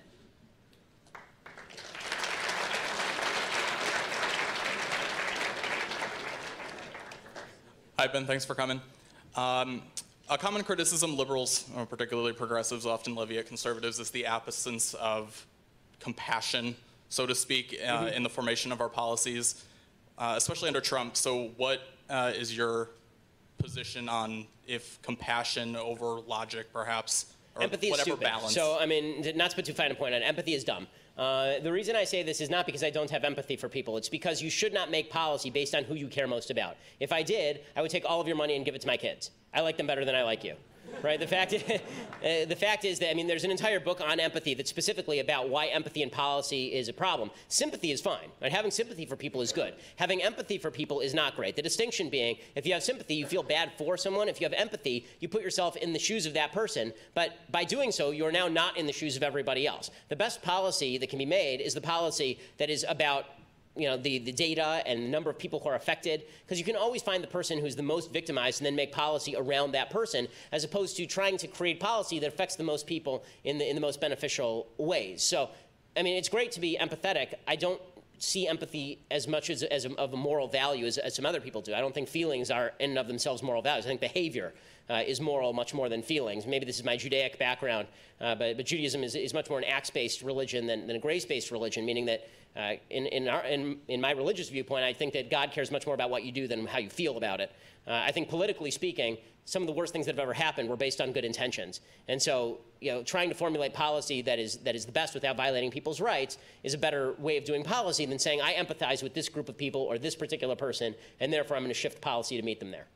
Hi, Ben. Thanks for coming. Um, a common criticism liberals, or particularly progressives, often levy at conservatives is the absence of compassion, so to speak, uh, mm-hmm. in the formation of our policies. Uh, especially under Trump. So what uh, is your position on if compassion over logic, perhaps, or empathy whatever is stupid. balance? So, I mean, not to put too fine a point on it, empathy is dumb. Uh, the reason I say this is not because I don't have empathy for people. It's because you should not make policy based on who you care most about. If I did, I would take all of your money and give it to my kids. I like them better than I like you. Right? The fact, uh, the fact is that, I mean, there's an entire book on empathy that's specifically about why empathy in policy is a problem. Sympathy is fine. Right? Having sympathy for people is good. Having empathy for people is not great. The distinction being, if you have sympathy, you feel bad for someone. If you have empathy, you put yourself in the shoes of that person. But by doing so, you are now not in the shoes of everybody else. The best policy that can be made is the policy that is about you know, the, the data and the number of people who are affected, because you can always find the person who's the most victimized and then make policy around that person, as opposed to trying to create policy that affects the most people in the, in the most beneficial ways. So, I mean, it's great to be empathetic. I don't see empathy as much as, as a, of a moral value as, as some other people do. I don't think feelings are in and of themselves moral values. I think behavior uh, is moral much more than feelings. Maybe this is my Judaic background, uh, but, but Judaism is, is much more an acts-based religion than, than a grace-based religion, meaning that Uh, in, in, our, in, in my religious viewpoint, I think that God cares much more about what you do than how you feel about it. Uh, I think politically speaking, some of the worst things that have ever happened were based on good intentions. And so, you know, trying to formulate policy that is, that is the best without violating people's rights is a better way of doing policy than saying, I empathize with this group of people or this particular person, and therefore I'm going to shift policy to meet them there.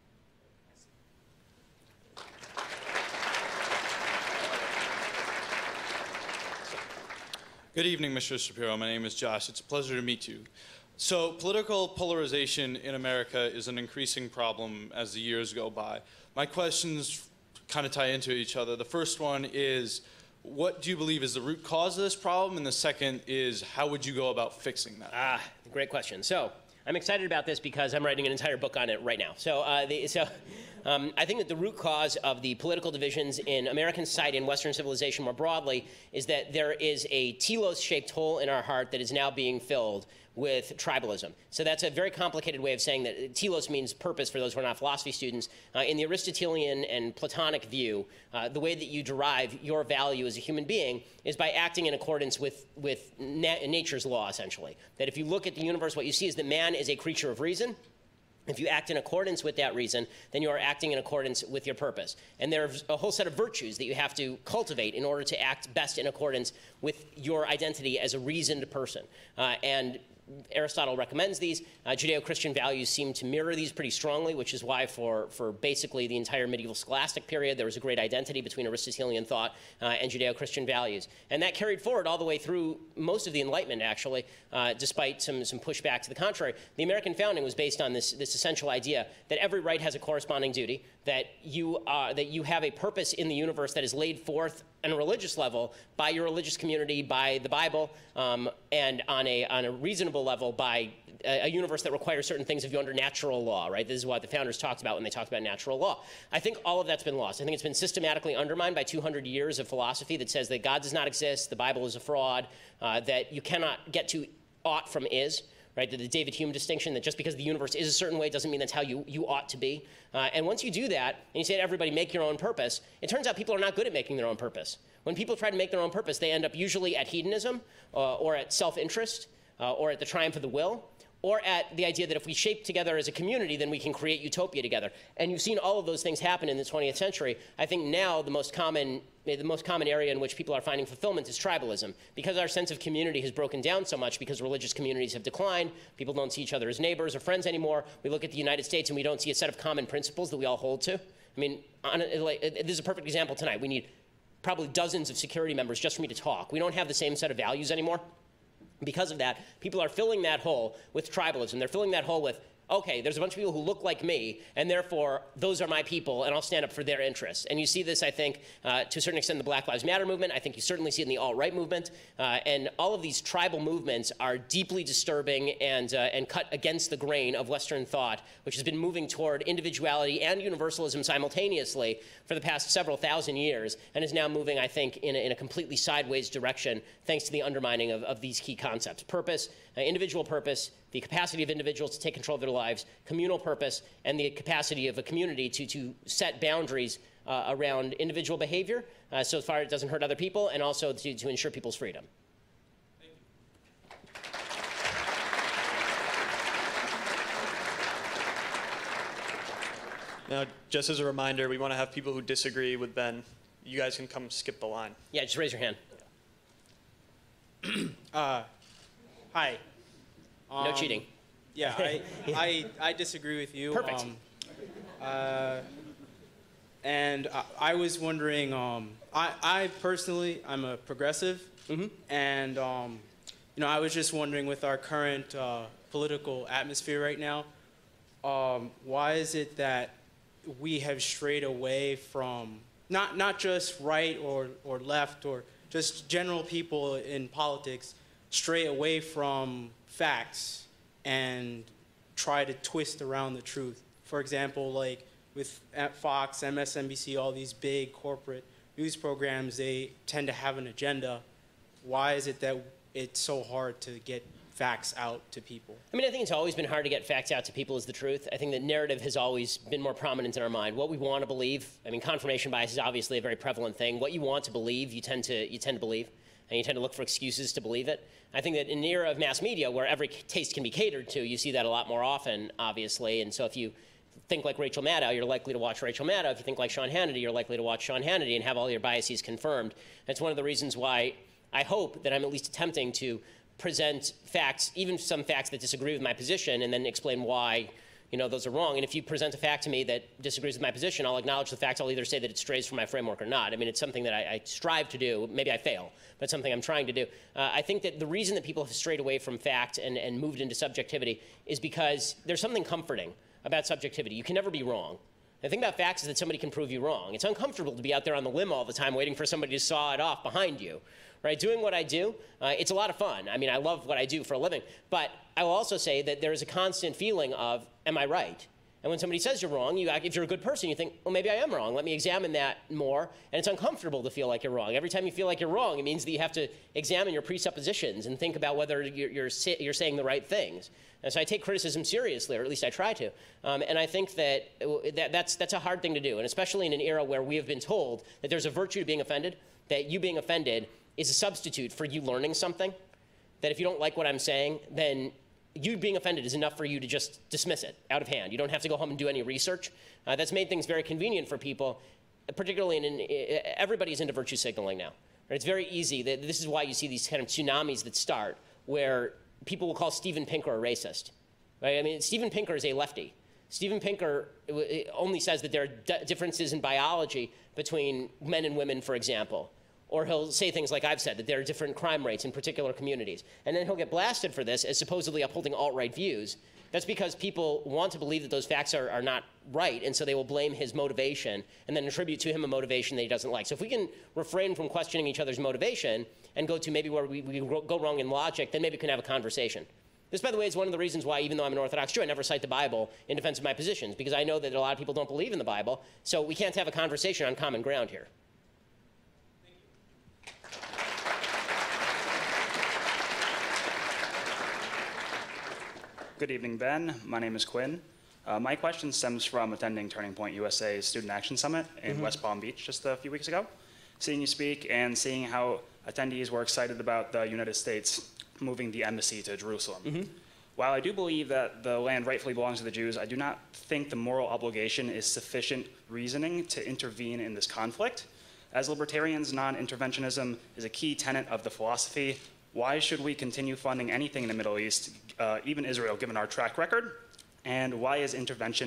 Good evening, Mister Shapiro. My name is Josh. It's a pleasure to meet you. So political polarization in America is an increasing problem as the years go by. My questions kind of tie into each other. The first one is, what do you believe is the root cause of this problem? And the second is, how would you go about fixing that? Ah, great question. So I'm excited about this because I'm writing an entire book on it right now. So, uh, the, so um, I think that the root cause of the political divisions in American society and Western civilization more broadly is that there is a telos-shaped hole in our heart that is now being filled with tribalism. So that's a very complicated way of saying that telos means purpose for those who are not philosophy students. Uh, in the Aristotelian and Platonic view, uh, the way that you derive your value as a human being is by acting in accordance with, with na nature's law, essentially. That if you look at the universe, what you see is that man is a creature of reason. If you act in accordance with that reason, then you are acting in accordance with your purpose. And there's a whole set of virtues that you have to cultivate in order to act best in accordance with your identity as a reasoned person. Uh, and Aristotle recommends these. Uh, Judeo-Christian values seem to mirror these pretty strongly, which is why for, for basically the entire medieval scholastic period, there was a great identity between Aristotelian thought uh, and Judeo-Christian values. And that carried forward all the way through most of the Enlightenment, actually, uh, despite some, some pushback to the contrary. The American founding was based on this, this essential idea that every right has a corresponding duty, that you, uh, that you have a purpose in the universe that is laid forth on a religious level by your religious community, by the Bible, um, and on a, on a reasonable level by a, a universe that requires certain things of you under natural law, right? This is what the founders talked about when they talked about natural law. I think all of that's been lost. I think it's been systematically undermined by two hundred years of philosophy that says that God does not exist, the Bible is a fraud, uh, that you cannot get to ought from is. Right, the, the David Hume distinction that just because the universe is a certain way doesn't mean that's how you, you ought to be. Uh, and once you do that, and you say to everybody, make your own purpose, it turns out people are not good at making their own purpose. When people try to make their own purpose, they end up usually at hedonism uh, or at self-interest uh, or at the triumph of the will, or at the idea that if we shape together as a community, then we can create utopia together. And you've seen all of those things happen in the twentieth century. I think now the most common, the most common area in which people are finding fulfillment is tribalism. Because our sense of community has broken down so much, because religious communities have declined, people don't see each other as neighbors or friends anymore. We look at the United States and we don't see a set of common principles that we all hold to. I mean, on a, like, this is a perfect example tonight. We need probably dozens of security members just for me to talk. We don't have the same set of values anymore. Because of that, people are filling that hole with tribalism. They're filling that hole with, okay, there's a bunch of people who look like me, and therefore those are my people, and I'll stand up for their interests. And you see this, I think, uh, to a certain extent in the Black Lives Matter movement. I think you certainly see it in the alt-right movement. Uh, and all of these tribal movements are deeply disturbing and, uh, and cut against the grain of Western thought, which has been moving toward individuality and universalism simultaneously for the past several thousand years, and is now moving, I think, in a, in a completely sideways direction, thanks to the undermining of, of these key concepts. Purpose, uh, individual purpose, the capacity of individuals to take control of their lives, communal purpose, and the capacity of a community to, to set boundaries uh, around individual behavior uh, so far it doesn't hurt other people, and also to, to ensure people's freedom. Now, just as a reminder, we want to have people who disagree with Ben. You guys can come skip the line. Yeah, just raise your hand. uh, hi. No Um, cheating. Yeah, I, I, I disagree with you. Perfect. Um, uh, and I, I was wondering, um, I, I personally, I'm a progressive, mm-hmm. and um, you know, I was just wondering, with our current uh, political atmosphere right now, um, why is it that we have strayed away from not not just right or or left or just general people in politics stray away from facts and try to twist around the truth? For example, like with at Fox, M S N B C, all these big corporate news programs, they tend to have an agenda. Why is it that it's so hard to get facts out to people? I mean, I think it's always been hard to get facts out to people is the truth. I think that narrative has always been more prominent in our mind. What we want to believe, I mean, confirmation bias is obviously a very prevalent thing. What you want to believe, you tend to, you tend to believe, and you tend to look for excuses to believe it. I think that in an era of mass media where every taste can be catered to, you see that a lot more often, obviously. And so if you think like Rachel Maddow, you're likely to watch Rachel Maddow. If you think like Sean Hannity, you're likely to watch Sean Hannity and have all your biases confirmed. That's one of the reasons why I hope that I'm at least attempting to present facts, even some facts that disagree with my position, and then explain why, you know, those are wrong. And if you present a fact to me that disagrees with my position, I'll acknowledge the facts. I'll either say that it strays from my framework or not. I mean, it's something that I, I strive to do. Maybe I fail, but it's something I'm trying to do. Uh, I think that the reason that people have strayed away from fact and, and moved into subjectivity is because there's something comforting about subjectivity. You can never be wrong. The thing about facts is that somebody can prove you wrong. It's uncomfortable to be out there on the limb all the time waiting for somebody to saw it off behind you. Right, doing what I do, uh, it's a lot of fun. I mean, I love what I do for a living. But I will also say that there is a constant feeling of, am I right? And when somebody says you're wrong, you, if you're a good person, you think, well, maybe I am wrong. Let me examine that more. And it's uncomfortable to feel like you're wrong. Every time you feel like you're wrong, it means that you have to examine your presuppositions and think about whether you're, you're, you're saying the right things. And so I take criticism seriously, or at least I try to. Um, and I think that, that that's, that's a hard thing to do, and especially in an era where we have been told that there's a virtue to being offended, that you being offended is a substitute for you learning something, that if you don't like what I'm saying, then you being offended is enough for you to just dismiss it out of hand. You don't have to go home and do any research. Uh, that's made things very convenient for people, particularly in, in everybody's into virtue signaling now. Right? It's very easy. That this is why you see these kind of tsunamis that start where people will call Steven Pinker a racist. Right? I mean, Steven Pinker is a lefty. Steven Pinker only says that there are differences in biology between men and women, for example. Or he'll say things like I've said, that there are different crime rates in particular communities. And then he'll get blasted for this as supposedly upholding alt-right views. That's because people want to believe that those facts are, are not right, and so they will blame his motivation and then attribute to him a motivation that he doesn't like. So if we can refrain from questioning each other's motivation and go to maybe where we, we go wrong in logic, then maybe we can have a conversation. This, by the way, is one of the reasons why, even though I'm an Orthodox Jew, I never cite the Bible in defense of my positions, because I know that a lot of people don't believe in the Bible, so we can't have a conversation on common ground here. Good evening, Ben. My name is Quinn. Uh, my question stems from attending Turning Point U S A's Student Action Summit in Mm-hmm. West Palm Beach just a few weeks ago. Seeing you speak and seeing how attendees were excited about the United States moving the embassy to Jerusalem. Mm-hmm. While I do believe that the land rightfully belongs to the Jews, I do not think the moral obligation is sufficient reasoning to intervene in this conflict. As libertarians, non-interventionism is a key tenet of the philosophy. Why should we continue funding anything in the Middle East, uh, even Israel, given our track record? And why is intervention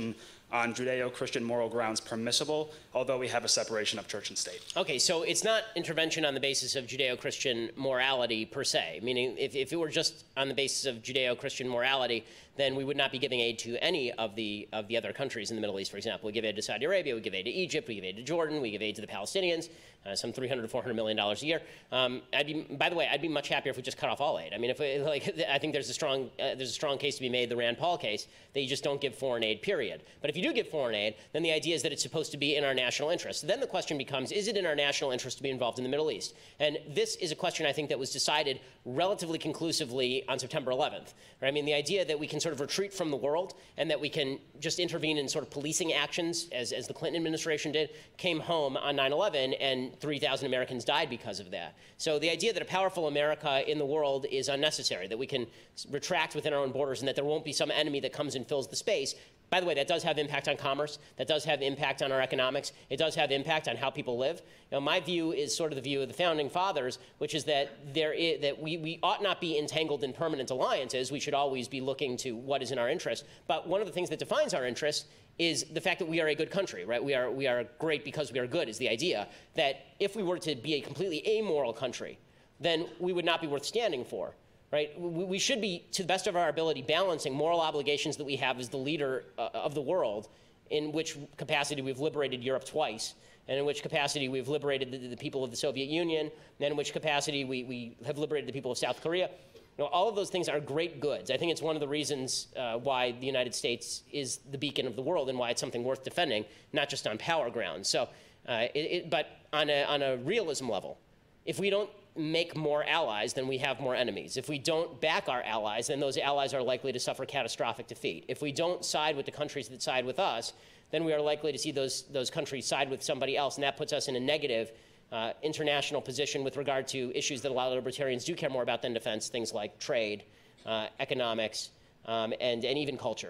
on Judeo-Christian moral grounds permissible, although we have a separation of church and state. Okay, so it's not intervention on the basis of Judeo-Christian morality per se, meaning if, if it were just on the basis of Judeo-Christian morality, then we would not be giving aid to any of the of the other countries in the Middle East, for example. We give aid to Saudi Arabia, we give aid to Egypt, we give aid to Jordan, we give aid to the Palestinians, uh, some three hundred to four hundred million dollars a year. Um, I'd be, by the way, I'd be much happier if we just cut off all aid. I mean, if we, like, I think there's a strong uh, there's a strong case to be made, the Rand Paul case, that you just don't give foreign aid, period. But if you do give foreign aid, then the idea is that it's supposed to be in our national interest. Then the question becomes, is it in our national interest to be involved in the Middle East? And this is a question I think that was decided relatively conclusively on September eleventh. Right? I mean, the idea that we can sort of retreat from the world and that we can just intervene in sort of policing actions, as, as the Clinton administration did, came home on nine eleven, and three thousand Americans died because of that. So the idea that a powerful America in the world is unnecessary, that we can retract within our own borders and that there won't be some enemy that comes and fills the space. By the way, that does have impact on commerce. That does have impact on our economics. It does have impact on how people live. Now, my view is sort of the view of the founding fathers, which is that there is, that we, we ought not be entangled in permanent alliances. We should always be looking to what is in our interest. But one of the things that defines our interest is the fact that we are a good country, right? We are, we are great because we are good is the idea that if we were to be a completely amoral country, then we would not be worth standing for. Right? We should be, to the best of our ability, balancing moral obligations that we have as the leader uh, of the world, in which capacity we've liberated Europe twice, and in which capacity we've liberated the, the people of the Soviet Union, and in which capacity we, we have liberated the people of South Korea. You know, all of those things are great goods. I think it's one of the reasons uh, why the United States is the beacon of the world and why it's something worth defending, not just on power grounds. So, uh, it, it, but on a, on a realism level, if we don't make more allies, then we have more enemies. If we don't back our allies, then those allies are likely to suffer catastrophic defeat. If we don't side with the countries that side with us, then we are likely to see those, those countries side with somebody else, and that puts us in a negative uh, international position with regard to issues that a lot of libertarians do care more about than defense, things like trade, uh, economics, um, and, and even culture.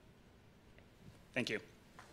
Thank you.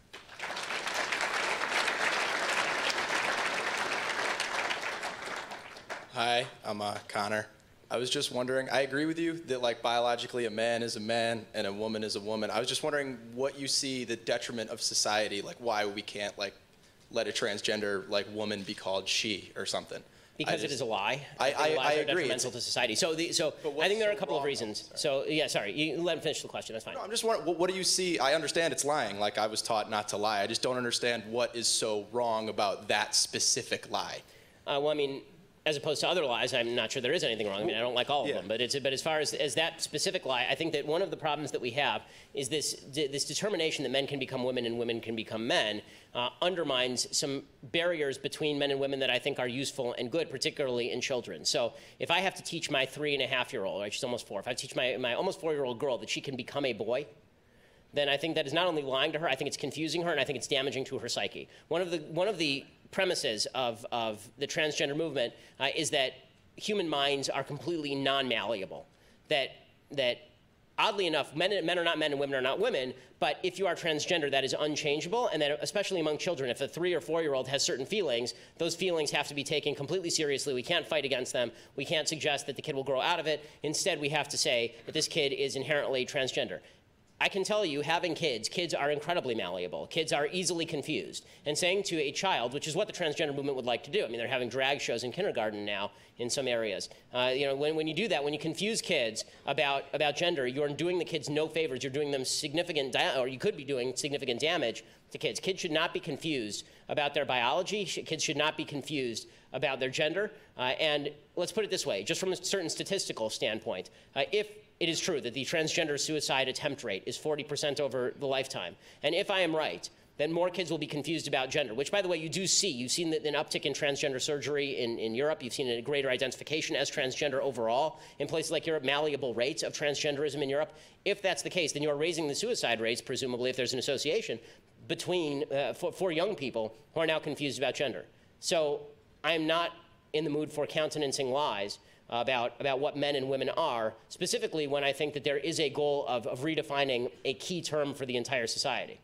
Hi, I'm uh, Connor. I was just wondering, I agree with you that like biologically a man is a man and a woman is a woman. I was just wondering what you see the detriment of society, like why we can't like let a transgender like woman be called she or something. Because just, it is a lie. I, I, I, I agree. Detrimental to society. So, the, so I think there are a couple of reasons. So, yeah, sorry. You let him finish the question. That's fine. No, I'm just wondering, what, what do you see? I understand it's lying. Like I was taught not to lie. I just don't understand what is so wrong about that specific lie. Uh, well, I mean, as opposed to other lies, I'm not sure there is anything wrong. I mean, I don't like all of yeah. them. But, it's, but as far as, as that specific lie, I think that one of the problems that we have is this, this determination that men can become women and women can become men uh, undermines some barriers between men and women that I think are useful and good, particularly in children. So if I have to teach my three and a half year old, right, she's almost four, if I teach my, my almost four year old girl that she can become a boy, then I think that is not only lying to her, I think it's confusing her, and I think it's damaging to her psyche. One of the, one of the premises of, of the transgender movement uh, is that human minds are completely non-malleable. That, that oddly enough, men, men are not men and women are not women, but if you are transgender, that is unchangeable, and that especially among children, if a three or four-year-old has certain feelings, those feelings have to be taken completely seriously. We can't fight against them. We can't suggest that the kid will grow out of it. Instead, we have to say that this kid is inherently transgender. I can tell you, having kids, kids are incredibly malleable. Kids are easily confused. And saying to a child, which is what the transgender movement would like to do, I mean, they're having drag shows in kindergarten now in some areas. Uh, you know, when, when you do that, when you confuse kids about, about gender, you're doing the kids no favors. You're doing them significant, or you could be doing significant damage to kids. Kids should not be confused about their biology. Kids should not be confused about their gender. Uh, and let's put it this way, just from a certain statistical standpoint, uh, if it is true that the transgender suicide attempt rate is forty percent over the lifetime. And if I am right, then more kids will be confused about gender, which, by the way, you do see. You've seen an uptick in transgender surgery in, in Europe. You've seen a greater identification as transgender overall in places like Europe, malleable rates of transgenderism in Europe. If that's the case, then you are raising the suicide rates, presumably, if there's an association, between uh, for, for young people who are now confused about gender. So I am not in the mood for countenancing lies about, about what men and women are, specifically when I think that there is a goal of, of redefining a key term for the entire society.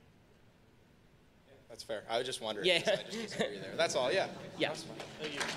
Yeah, that's fair. I was just wondering. Yeah. I just disagree there. That's all, yeah. Yeah. That's fine. Thank you.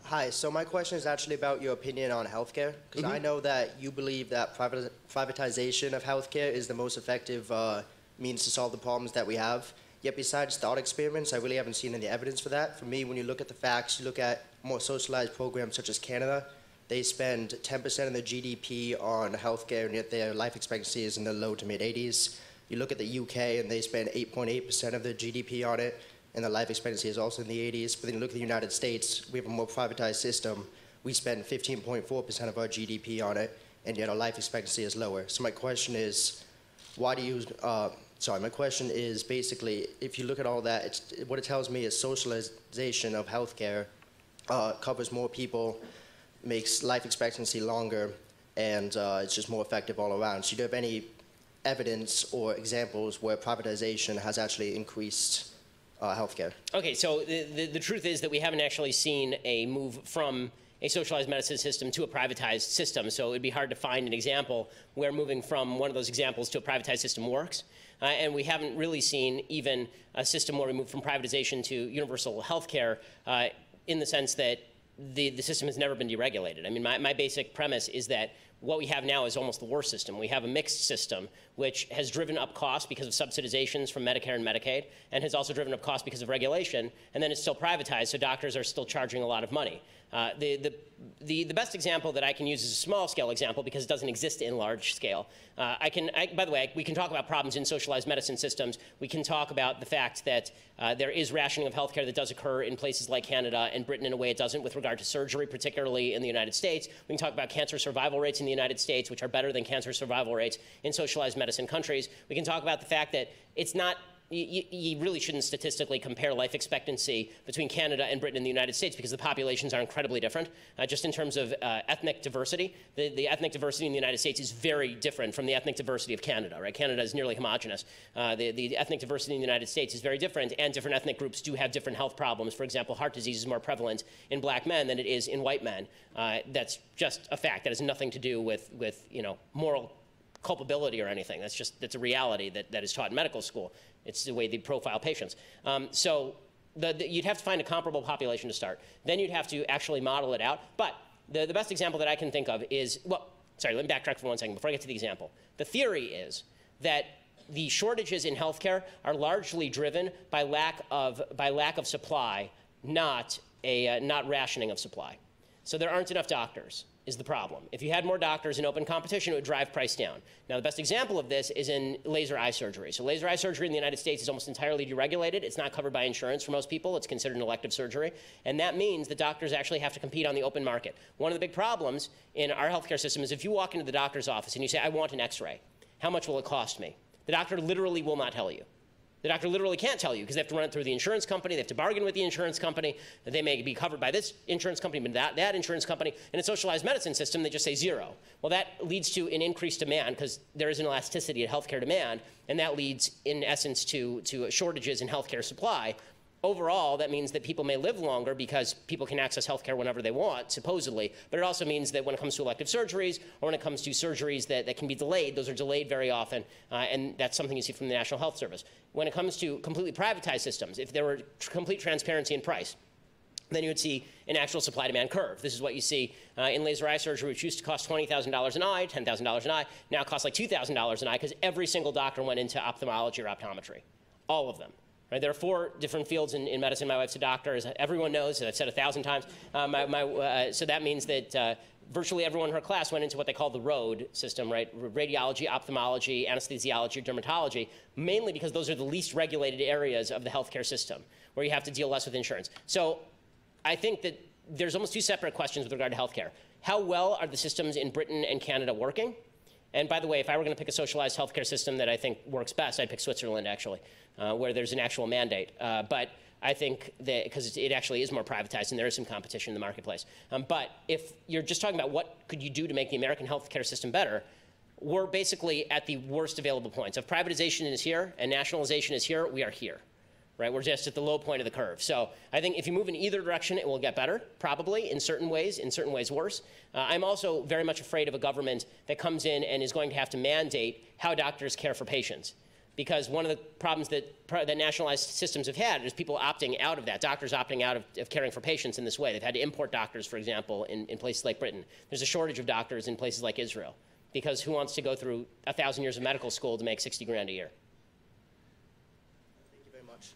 Hi, so my question is actually about your opinion on healthcare, because Mm-hmm. I know that you believe that privati- privatization of healthcare is the most effective uh, means to solve the problems that we have. Yet besides thought experiments, I really haven't seen any evidence for that. For me, when you look at the facts, you look at more socialized programs such as Canada, they spend ten percent of their G D P on healthcare, and yet their life expectancy is in the low to mid eighties. You look at the U K, and they spend eight point eight percent of their G D P on it, and the life expectancy is also in the eighties. But then you look at the United States, we have a more privatized system. We spend fifteen point four percent of our G D P on it, and yet our life expectancy is lower. So my question is, why do you, uh, sorry, my question is basically, if you look at all that, it's, what it tells me is socialization of healthcare uh, covers more people, makes life expectancy longer, and uh, it's just more effective all around. So do you have any evidence or examples where privatization has actually increased uh, healthcare? Okay, so the, the, the truth is that we haven't actually seen a move from a socialized medicine system to a privatized system. So it'd be hard to find an example where moving from one of those examples to a privatized system works. Uh, and we haven't really seen even a system where we move from privatization to universal health care uh, in the sense that the, the system has never been deregulated. I mean, my, my basic premise is that what we have now is almost the worst system. We have a mixed system, which has driven up costs because of subsidizations from Medicare and Medicaid, and has also driven up costs because of regulation, and then it's still privatized, so doctors are still charging a lot of money. Uh, the, the, the, the best example that I can use is a small-scale example because it doesn't exist in large scale. Uh, I can, I, by the way, we can talk about problems in socialized medicine systems. We can talk about the fact that uh, there is rationing of healthcare that does occur in places like Canada and Britain in a way it doesn't with regard to surgery, particularly in the United States. We can talk about cancer survival rates in the United States, which are better than cancer survival rates in socialized medicine countries. We can talk about the fact that it's not You, you really shouldn't statistically compare life expectancy between Canada and Britain and the United States because the populations are incredibly different. Uh, just in terms of uh, ethnic diversity, the, the ethnic diversity in the United States is very different from the ethnic diversity of Canada, right? Canada is nearly homogenous. Uh, the, the ethnic diversity in the United States is very different, and different ethnic groups do have different health problems. For example, heart disease is more prevalent in black men than it is in white men. Uh, that's just a fact. That has nothing to do with, with you know, moral culpability or anything. That's just that's a reality that, that is taught in medical school. It's the way they profile patients. Um, so the, the, you'd have to find a comparable population to start. Then you'd have to actually model it out. But the, the best example that I can think of is, well, sorry, let me backtrack for one second before I get to the example. The theory is that the shortages in healthcare are largely driven by lack of, by lack of supply, not, a, uh, not rationing of supply. So there aren't enough doctors is the problem. If you had more doctors in open competition, it would drive price down. Now, the best example of this is in laser eye surgery. So laser eye surgery in the United States is almost entirely deregulated. It's not covered by insurance for most people. It's considered an elective surgery. And that means that doctors actually have to compete on the open market. One of the big problems in our healthcare system is if you walk into the doctor's office and you say, I want an x-ray, how much will it cost me? The doctor literally will not tell you. The doctor literally can't tell you because they have to run it through the insurance company. They have to bargain with the insurance company. They may be covered by this insurance company, but that, that insurance company. In a socialized medicine system, they just say zero. Well, that leads to an increased demand because there is an elasticity to healthcare demand, and that leads, in essence, to, to shortages in healthcare supply. Overall, that means that people may live longer because people can access healthcare whenever they want, supposedly. But it also means that when it comes to elective surgeries or when it comes to surgeries that, that can be delayed, those are delayed very often, uh, and that's something you see from the National Health Service. When it comes to completely privatized systems, if there were tr- complete transparency in price, then you would see an actual supply-demand curve. This is what you see uh, in laser eye surgery, which used to cost twenty thousand dollars an eye, ten thousand dollars an eye, now costs like two thousand dollars an eye because every single doctor went into ophthalmology or optometry, all of them. Right, there are four different fields in, in medicine. My wife's a doctor, as everyone knows, as I've said a thousand times. Uh, my, my, uh, so that means that uh, virtually everyone in her class went into what they call the ROAD system, right? Radiology, ophthalmology, anesthesiology, dermatology, mainly because those are the least regulated areas of the healthcare system, where you have to deal less with insurance. So I think that there's almost two separate questions with regard to healthcare. How well are the systems in Britain and Canada working? And by the way, if I were going to pick a socialized healthcare system that I think works best, I'd pick Switzerland, actually, uh, where there's an actual mandate. Uh, but I think that, because it actually is more privatized and there is some competition in the marketplace. Um, but if you're just talking about what could you do to make the American healthcare system better, we're basically at the worst available points. If privatization is here and nationalization is here, we are here. Right, we're just at the low point of the curve. So I think if you move in either direction, it will get better, probably, in certain ways, in certain ways worse. Uh, I'm also very much afraid of a government that comes in and is going to have to mandate how doctors care for patients. because one of the problems that, that nationalized systems have had is people opting out of that, doctors opting out of, of caring for patients in this way. They've had to import doctors, for example, in, in places like Britain. There's a shortage of doctors in places like Israel, because who wants to go through a thousand years of medical school to make sixty grand a year? Thank you very much.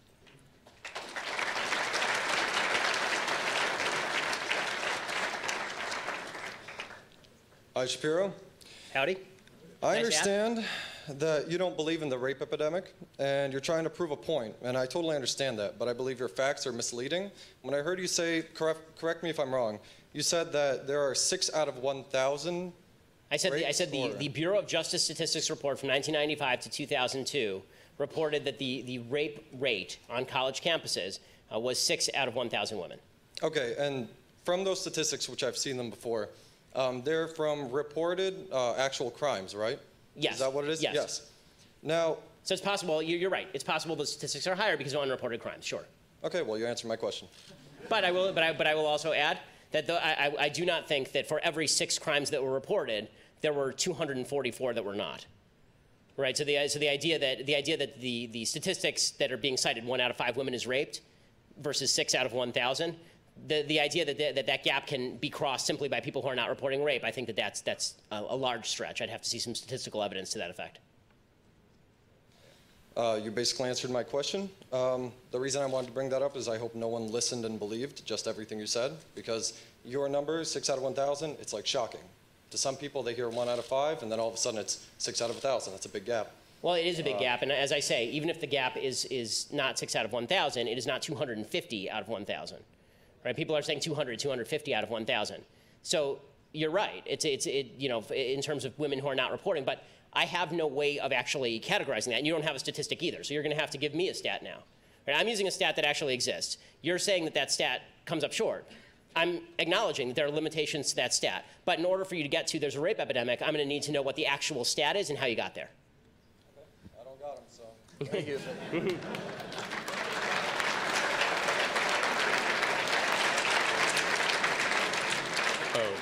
Hi, Shapiro. Howdy. I Nice understand that you don't believe in the rape epidemic, and you're trying to prove a point, and I totally understand that, but I believe your facts are misleading. When I heard you say, correct, correct me if I'm wrong, you said that there are six out of one thousand. I said, the, I said the, the Bureau of Justice Statistics report from nineteen ninety-five to two thousand two reported that the, the rape rate on college campuses uh, was six out of one thousand women. Okay, and from those statistics, which I've seen them before, um, they're from reported uh, actual crimes, right? Yes. Is that what it is? Yes. Yes. Now. So it's possible, you're, you're right, it's possible the statistics are higher because of unreported crimes, sure. Okay, well, you answered my question. But I will, but I, but I will also add that the, I, I, I do not think that for every six crimes that were reported, there were two hundred forty-four that were not. Right, so the, so the idea that, the, idea that the, the statistics that are being cited, one out of five women is raped versus six out of one thousand, the, the idea that, the, that that gap can be crossed simply by people who are not reporting rape, I think that that's, that's a, a large stretch. I'd have to see some statistical evidence to that effect. Uh, you basically answered my question. Um, the reason I wanted to bring that up is I hope no one listened and believed just everything you said, because your number, six out of one thousand, it's like shocking. To some people, they hear one out of five, and then all of a sudden it's six out of one thousand. That's a big gap. Well, it is a big Uh, gap, and as I say, even if the gap is, is not six out of one thousand, it is not two hundred fifty out of one thousand. Right? People are saying two hundred, two hundred fifty out of one thousand. So you're right. It's, it's, it, you know, in terms of women who are not reporting, but I have no way of actually categorizing that, and you don't have a statistic either, so you're going to have to give me a stat now. Right? I'm using a stat that actually exists. You're saying that that stat comes up short. I'm acknowledging that there are limitations to that stat, but in order for you to get to there's a rape epidemic, I'm going to need to know what the actual stat is and how you got there. Okay. I don't got them, so. Thank you. Oh.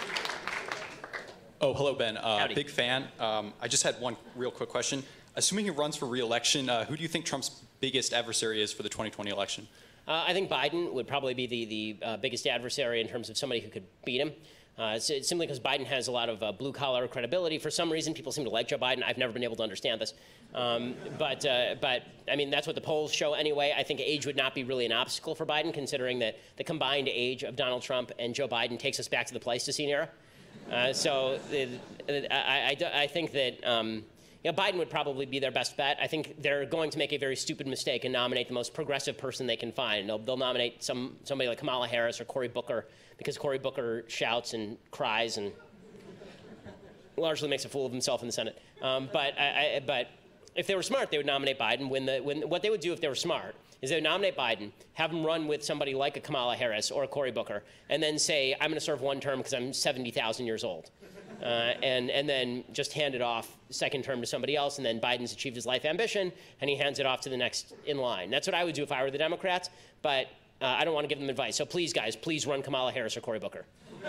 Oh, hello, Ben. Uh, Howdy. big fan. Um, I just had one real quick question. Assuming he runs for re-election, uh, who do you think Trump's biggest adversary is for the twenty twenty election? Uh, I think Biden would probably be the, the uh, biggest adversary in terms of somebody who could beat him. Uh, it's, it's simply because Biden has a lot of uh, blue-collar credibility. For some reason, people seem to like Joe Biden. I've never been able to understand this. Um, but, uh, but, I mean, that's what the polls show anyway. I think age would not be really an obstacle for Biden, considering that the combined age of Donald Trump and Joe Biden takes us back to the Pleistocene era. Uh, so uh, I, I, I think that um, you know, Biden would probably be their best bet. I think they're going to make a very stupid mistake and nominate the most progressive person they can find. They'll, they'll nominate some, somebody like Kamala Harris or Cory Booker, because Cory Booker shouts and cries and largely makes a fool of himself in the Senate. Um, but, I, I, but if they were smart, they would nominate Biden. When the, when, what they would do if they were smart is they would nominate Biden, have him run with somebody like a Kamala Harris or a Cory Booker, and then say, I'm going to serve one term because I'm seventy thousand years old. Uh, and, and then just hand it off second term to somebody else, and then Biden's achieved his life ambition, and he hands it off to the next in line. That's what I would do if I were the Democrats, but uh, I don't want to give them advice. So please, guys, please run Kamala Harris or Cory Booker.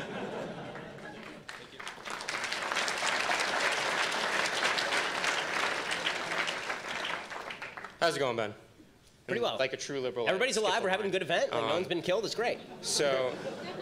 How's it going, Ben? Pretty well. Like a true liberal. Everybody's alive. We're having a good event. Like, Um, no one's been killed. It's great. So,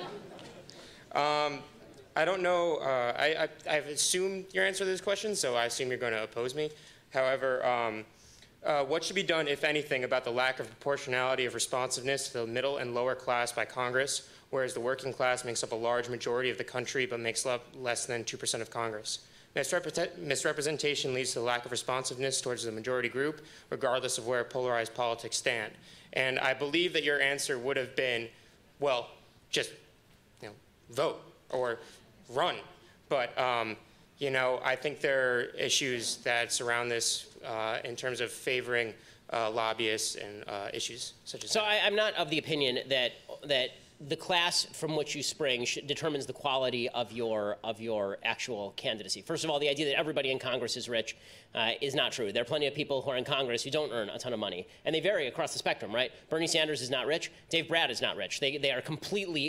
um, I don't know. Uh, I, I, I've assumed your answer to this question, so I assume you're going to oppose me. However, um, uh, what should be done, if anything, about the lack of proportionality of responsiveness to the middle and lower class by Congress, whereas the working class makes up a large majority of the country but makes up less than two percent of Congress? Misrepre- misrepresentation leads to the lack of responsiveness towards the majority group, regardless of where polarized politics stand. And I believe that your answer would have been, well, just you know, vote or run. But um, you know, I think there are issues that surround this uh, in terms of favoring uh, lobbyists and uh, issues such as So that. I, I'm not of the opinion that that the class from which you spring sh- determines the quality of your of your actual candidacy. First of all, the idea that everybody in Congress is rich uh, is not true. There are plenty of people who are in Congress who don't earn a ton of money, and they vary across the spectrum, right? Bernie Sanders is not rich. Dave Bratt is not rich. They they are completely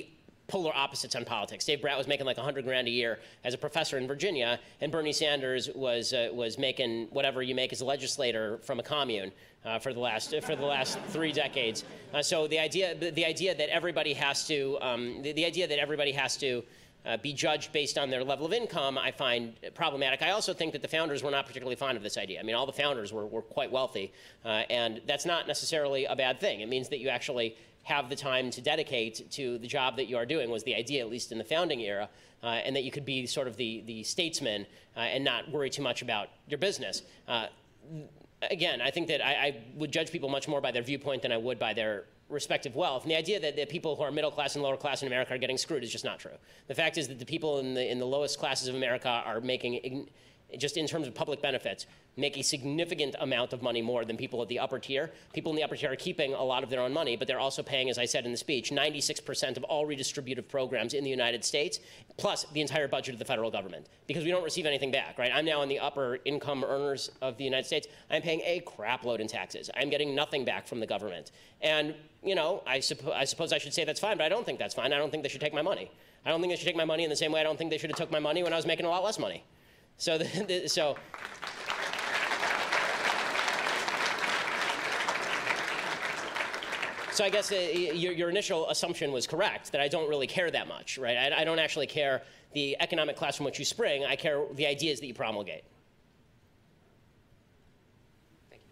polar opposites on politics. Dave Bratt was making like a hundred grand a year as a professor in Virginia, and Bernie Sanders was uh, was making whatever you make as a legislator from a commune uh, for the last for the last three decades. Uh, so the idea the idea that everybody has to um, the, the idea that everybody has to Uh, be judged based on their level of income, I find problematic. I also think that the founders were not particularly fond of this idea. I mean, all the founders were, were quite wealthy, uh, and that's not necessarily a bad thing. It means that you actually have the time to dedicate to the job that you are doing, was the idea, at least in the founding era, uh, and that you could be sort of the, the statesman uh, and not worry too much about your business. Uh, again, I think that I, I would judge people much more by their viewpoint than I would by their respective wealth. And the idea that, that people who are middle class and lower class in America are getting screwed is just not true. The fact is that the people in the, in the lowest classes of America are making, just in terms of public benefits, make a significant amount of money more than people at the upper tier. People in the upper tier are keeping a lot of their own money, but they're also paying, as I said in the speech, ninety-six percent of all redistributive programs in the United States, plus the entire budget of the federal government, because we don't receive anything back, right? I'm now in the upper income earners of the United States. I'm paying a crap load in taxes. I'm getting nothing back from the government. And, you know, I, suppo I suppose I should say that's fine, but I don't think that's fine. I don't think they should take my money. I don't think they should take my money in the same way I don't think they should have took my money when I was making a lot less money. So, the, the, so. So I guess uh, your, your initial assumption was correct, that I don't really care that much, right? I, I don't actually care the economic class from which you spring. I care the ideas that you promulgate. Thank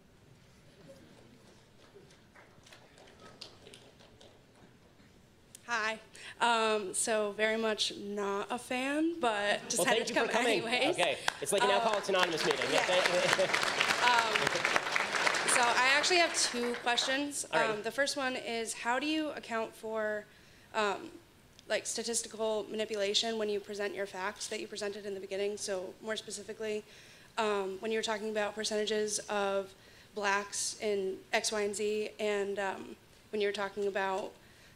you. Hi. Um, so very much not a fan, but just well, had thank to you come for coming. anyways. Okay, it's like an Uh, Alcoholics Anonymous meeting. Yeah. um, so I actually have two questions. All right. Um, the first one is, how do you account for um, like statistical manipulation when you present your facts that you presented in the beginning? So more specifically, um, when you were talking about percentages of blacks in X, Y, and Z, and um, when you were talking about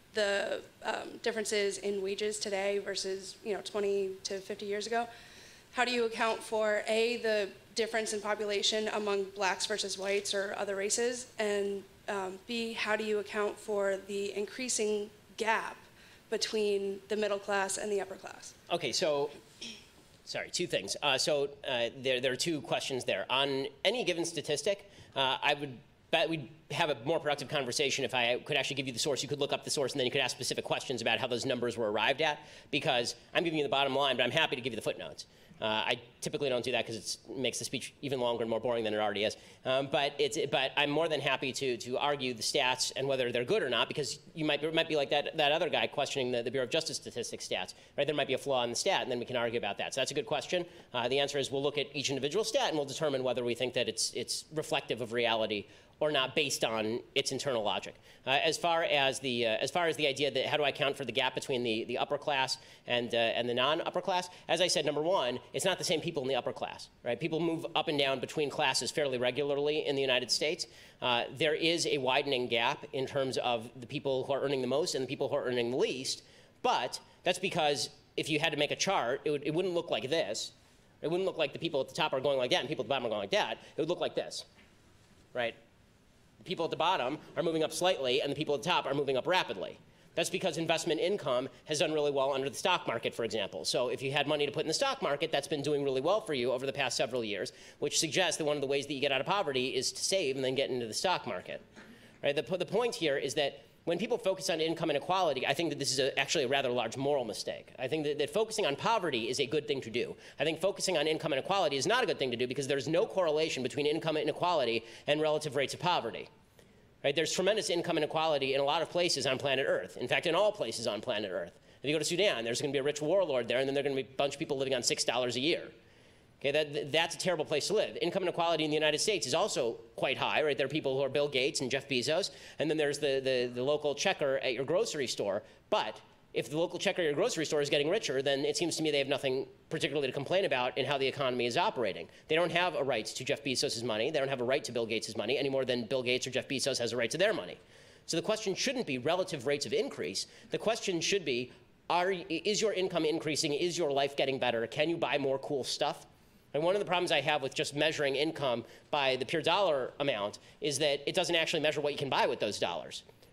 the um, differences in wages today versus, you know, twenty to fifty years ago, how do you account for, A, the difference in population among blacks versus whites or other races, and um, B, how do you account for the increasing gap between the middle class and the upper class? Okay, so, sorry, two things. Uh, so uh, there, there are two questions there. On any given statistic, uh, I would bet we'd have a more productive conversation if I could actually give you the source. You could look up the source, and then you could ask specific questions about how those numbers were arrived at, because I'm giving you the bottom line, but I'm happy to give you the footnotes. Uh, I typically don't do that because it makes the speech even longer and more boring than it already is. Um, but, it's, but I'm more than happy to, to argue the stats and whether they're good or not, because you might, it might be like that, that other guy questioning the, the Bureau of Justice Statistics stats. Right? There might be a flaw in the stat, and then we can argue about that. So that's a good question. Uh, the answer is we'll look at each individual stat, and we'll determine whether we think that it's, it's reflective of reality or not based on its internal logic. Uh, as far as the uh, as far as the idea that how do I account for the gap between the, the upper class and uh, and the non-upper class, as I said, number one, it's not the same people in the upper class, right? People move up and down between classes fairly regularly in the United States. Uh, there is a widening gap in terms of the people who are earning the most and the people who are earning the least, but that's because if you had to make a chart, it, would, it wouldn't look like this. It wouldn't look like the people at the top are going like that and people at the bottom are going like that. It would look like this, right? The people at the bottom are moving up slightly, and the people at the top are moving up rapidly. That's because investment income has done really well under the stock market, for example. So if you had money to put in the stock market, that's been doing really well for you over the past several years, which suggests that one of the ways that you get out of poverty is to save and then get into the stock market. Right? The, the point here is that when people focus on income inequality, I think that this is a, actually a rather large moral mistake. I think that, that focusing on poverty is a good thing to do. I think focusing on income inequality is not a good thing to do because there's no correlation between income inequality and relative rates of poverty. Right? There's tremendous income inequality in a lot of places on planet Earth. In fact, in all places on planet Earth. If you go to Sudan, there's going to be a rich warlord there, and then there are going to be a bunch of people living on six dollars a year. Okay, that, that's a terrible place to live. Income inequality in the United States is also quite high, right? There are people who are Bill Gates and Jeff Bezos, and then there's the, the, the local checker at your grocery store. But if the local checker at your grocery store is getting richer, then it seems to me they have nothing particularly to complain about in how the economy is operating. They don't have a right to Jeff Bezos' money. They don't have a right to Bill Gates' money any more than Bill Gates or Jeff Bezos has a right to their money. So the question shouldn't be relative rates of increase. The question should be, are, is your income increasing? Is your life getting better? Can you buy more cool stuff? And one of the problems I have with just measuring income by the pure dollar amount is that it doesn't actually measure what you can buy with those dollars.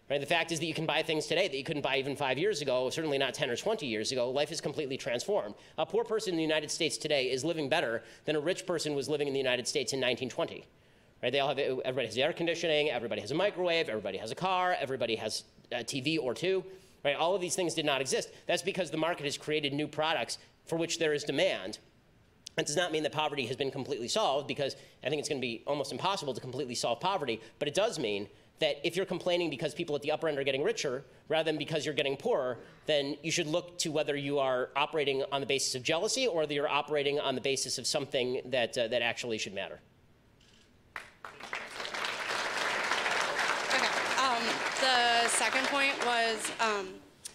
Right? The fact is that you can buy things today that you couldn't buy even five years ago, certainly not ten or twenty years ago. Life is completely transformed. A poor person in the United States today is living better than a rich person was living in the United States in nineteen twenty. Right? They all have, everybody has air conditioning, everybody has a microwave, everybody has a car, everybody has a T V or two. Right? All of these things did not exist. That's because the market has created new products for which there is demand. That does not mean that poverty has been completely solved, because I think it's going to be almost impossible to completely solve poverty, but it does mean that if you're complaining because people at the upper end are getting richer rather than because you're getting poorer, then you should look to whether you are operating on the basis of jealousy or whether you're operating on the basis of something that, uh, that actually should matter. Okay. Um, the second point was um,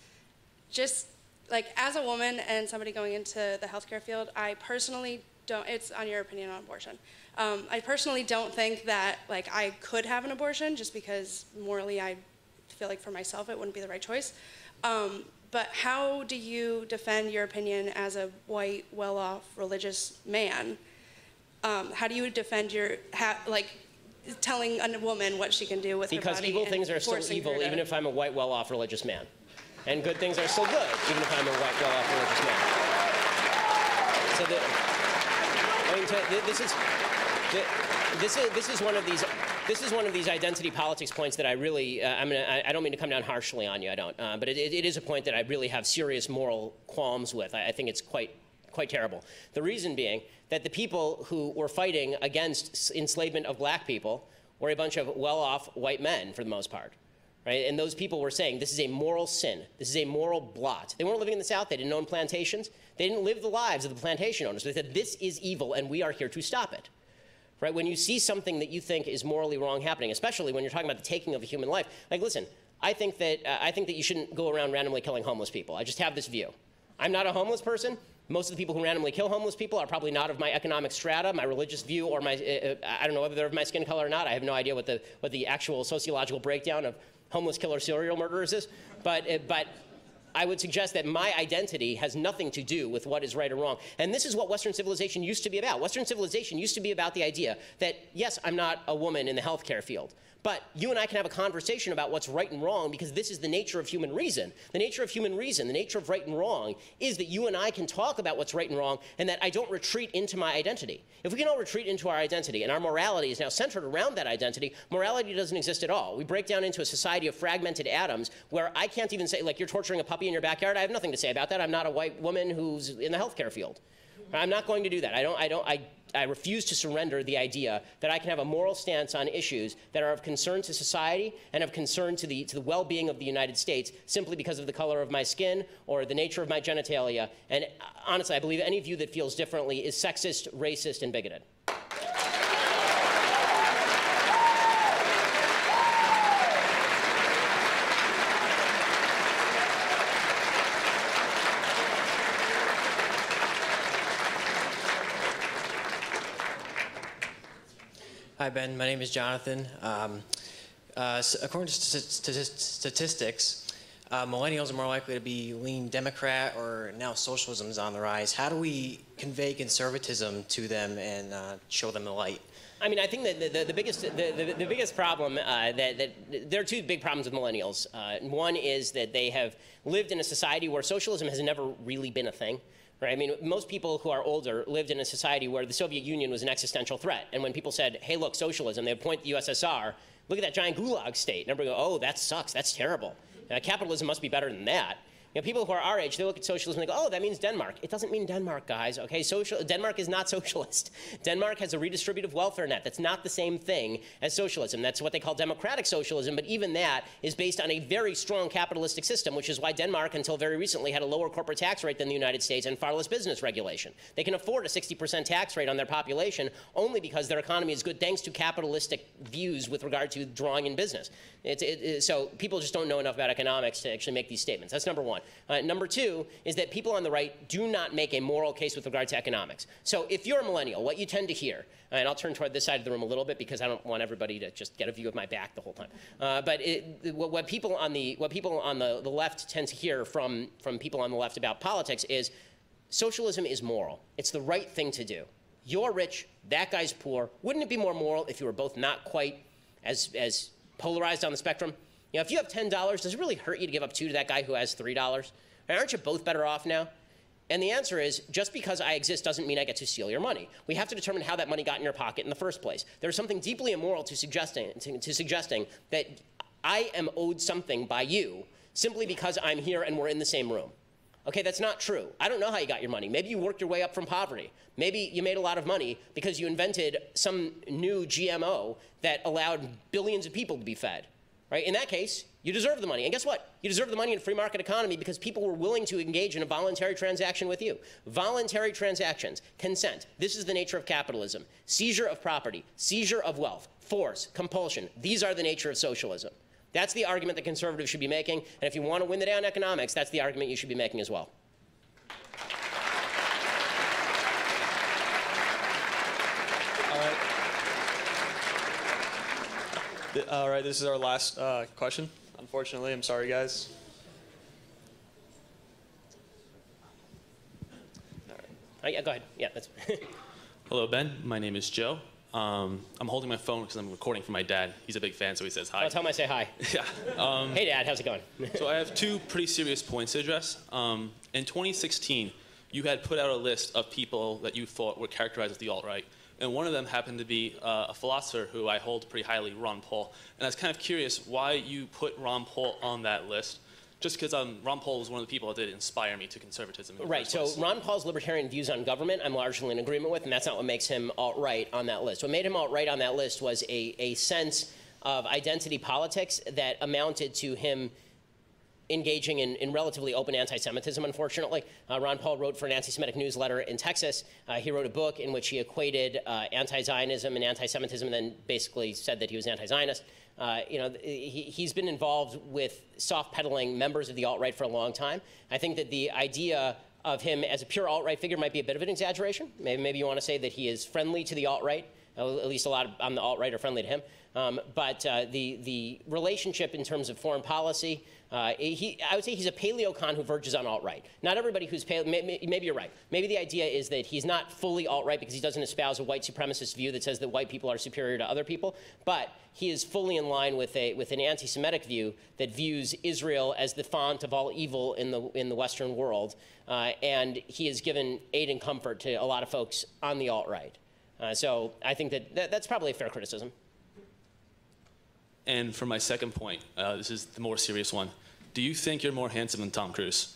just like as a woman and somebody going into the healthcare field, I personally don't, it's on your opinion on abortion. Um, I personally don't think that like I could have an abortion just because morally I feel like for myself it wouldn't be the right choice. Um, but how do you defend your opinion as a white, well-off, religious man? Um, how do you defend your, ha like, telling a woman what she can do with because her body? Because evil things are still evil even if I'm a white, well-off religious man. And good things are still good even if I'm a white, well-off religious man. So the, I mean, to, this is... This is this is one of these this is one of these identity politics points that I really uh, I mean I, I don't mean to come down harshly on you, I don't, uh, but it, it is a point that I really have serious moral qualms with. I, I think it's quite quite terrible. The reason being that the people who were fighting against enslavement of black people were a bunch of well-off white men for the most part. Right? And those people were saying this is a moral sin. This is a moral blot. They weren't living in the South. They didn't own plantations. They didn't live the lives of the plantation owners. They said this is evil and we are here to stop it. Right? When you see something that you think is morally wrong happening, especially when you're talking about the taking of a human life, like listen, I think that uh, I think that you shouldn't go around randomly killing homeless people. I just have this view. I'm not a homeless person. Most of the people who randomly kill homeless people are probably not of my economic strata, my religious view, or my uh, I don't know whether they're of my skin color or not. I have no idea what the what the actual sociological breakdown of homeless killer serial murderers is, but uh, but. I would suggest that my identity has nothing to do with what is right or wrong. And this is what Western civilization used to be about. Western civilization used to be about the idea that, yes, I'm not a woman in the healthcare field, but you and I can have a conversation about what's right and wrong because this is the nature of human reason. The nature of human reason, the nature of right and wrong, is that you and I can talk about what's right and wrong and that I don't retreat into my identity. If we can all retreat into our identity and our morality is now centered around that identity, morality doesn't exist at all. We break down into a society of fragmented atoms where I can't even say, like, you're torturing a puppy in your backyard. I have nothing to say about that. I'm not a white woman who's in the healthcare field. I'm not going to do that. I don't, I don't, I, I refuse to surrender the idea that I can have a moral stance on issues that are of concern to society and of concern to the, to the well-being of the United States simply because of the color of my skin or the nature of my genitalia. And honestly, I believe any view that feels differently is sexist, racist, and bigoted. Hi, Ben. My name is Jonathan. Um, uh, so according to st st statistics, uh, millennials are more likely to be lean Democrat, or now socialism is on the rise. How do we convey conservatism to them and uh, show them the light? I mean, I think that the, the, the biggest the, the, the biggest problem uh, that, that there are two big problems with millennials. Uh, one is that they have lived in a society where socialism has never really been a thing. Right? I mean, most people who are older lived in a society where the Soviet Union was an existential threat. And when people said, hey, look, socialism, they would point to the U S S R, look at that giant gulag state. And everybody go, oh, that sucks. That's terrible. Uh, capitalism must be better than that. You know, people who are our age, they look at socialism and they go, oh, that means Denmark. It doesn't mean Denmark, guys, okay? Social, Denmark is not socialist. Denmark has a redistributive welfare net. That's not the same thing as socialism. That's what they call democratic socialism, but even that is based on a very strong capitalistic system, which is why Denmark, until very recently, had a lower corporate tax rate than the United States and far less business regulation. They can afford a sixty percent tax rate on their population only because their economy is good thanks to capitalistic views with regard to drawing in business. It's, it, it, so people just don't know enough about economics to actually make these statements. That's number one. Uh, number two is that people on the right do not make a moral case with regard to economics. So if you're a millennial, what you tend to hear, and I'll turn toward this side of the room a little bit because I don't want everybody to just get a view of my back the whole time. Uh, but it, what, what people on the what people on the, the left tend to hear from from people on the left about politics is socialism is moral. It's the right thing to do. You're rich, that guy's poor. Wouldn't it be more moral if you were both not quite as as polarized on the spectrum? You know, if you have ten dollars, does it really hurt you to give up two to that guy who has three dollars? And aren't you both better off now? And the answer is, just because I exist doesn't mean I get to steal your money. We have to determine how that money got in your pocket in the first place. There's something deeply immoral to suggesting, to, to suggesting that I am owed something by you simply because I'm here and we're in the same room. Okay, that's not true. I don't know how you got your money. Maybe you worked your way up from poverty. Maybe you made a lot of money because you invented some new G M O that allowed billions of people to be fed. Right? In that case, you deserve the money. And guess what? You deserve the money in a free market economy because people were willing to engage in a voluntary transaction with you. Voluntary transactions, consent. This is the nature of capitalism. Seizure of property, seizure of wealth, force, compulsion. These are the nature of socialism. That's the argument that conservatives should be making. And if you want to win the day on economics, that's the argument you should be making as well. All right, this is our last uh, question. Unfortunately, I'm sorry, guys. All right. Oh, yeah, go ahead. Yeah, that's. Hello, Ben. My name is Joe. Um, I'm holding my phone because I'm recording for my dad. He's a big fan, so he says hi. Oh, tell him I say hi. Yeah. Um, hey, Dad. How's it going? So I have two pretty serious points to address. Um, in twenty sixteen, you had put out a list of people that you thought were characterized as the alt-right. And one of them happened to be uh, a philosopher who I hold pretty highly, Ron Paul. And I was kind of curious why you put Ron Paul on that list, just because um, Ron Paul was one of the people that did inspire me to conservatism. In the Right, first so place. Ron Paul's libertarian views on government, I'm largely in agreement with, and that's not what makes him alt-right on that list. What made him alt-right on that list was a, a sense of identity politics that amounted to him engaging in, in relatively open anti-Semitism, unfortunately. Uh, Ron Paul wrote for an anti-Semitic newsletter in Texas. Uh, he wrote a book in which he equated uh, anti-Zionism and anti-Semitism and then basically said that he was anti-Zionist. Uh, you know, he, he's been involved with soft-pedaling members of the alt-right for a long time. I think that the idea of him as a pure alt-right figure might be a bit of an exaggeration. Maybe, maybe you want to say that he is friendly to the alt-right. Uh, at least a lot of, on the alt-right are friendly to him. Um, but uh, the, the relationship in terms of foreign policy, uh, he, I would say he's a paleocon who verges on alt-right. Not everybody who's paleo, maybe, maybe you're right. Maybe the idea is that he's not fully alt-right because he doesn't espouse a white supremacist view that says that white people are superior to other people, but he is fully in line with, a, with an anti-Semitic view that views Israel as the font of all evil in the, in the Western world, uh, and he has given aid and comfort to a lot of folks on the alt-right. Uh, so I think that, that that's probably a fair criticism. And for my second point, uh, this is the more serious one. Do you think you're more handsome than Tom Cruise?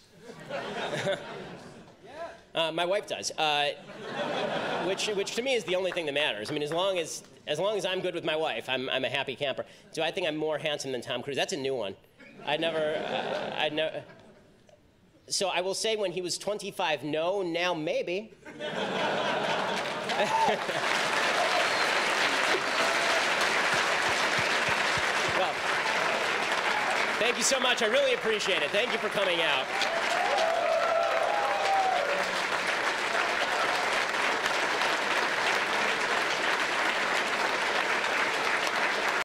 uh, my wife does, uh, which, which to me is the only thing that matters. I mean, as long as, as, long as I'm good with my wife, I'm, I'm a happy camper. Do I think I'm more handsome than Tom Cruise? That's a new one. I'd never, uh, I'd never. So I will say when he was twenty-five, no, now maybe. Well, thank you so much. I really appreciate it. Thank you for coming out.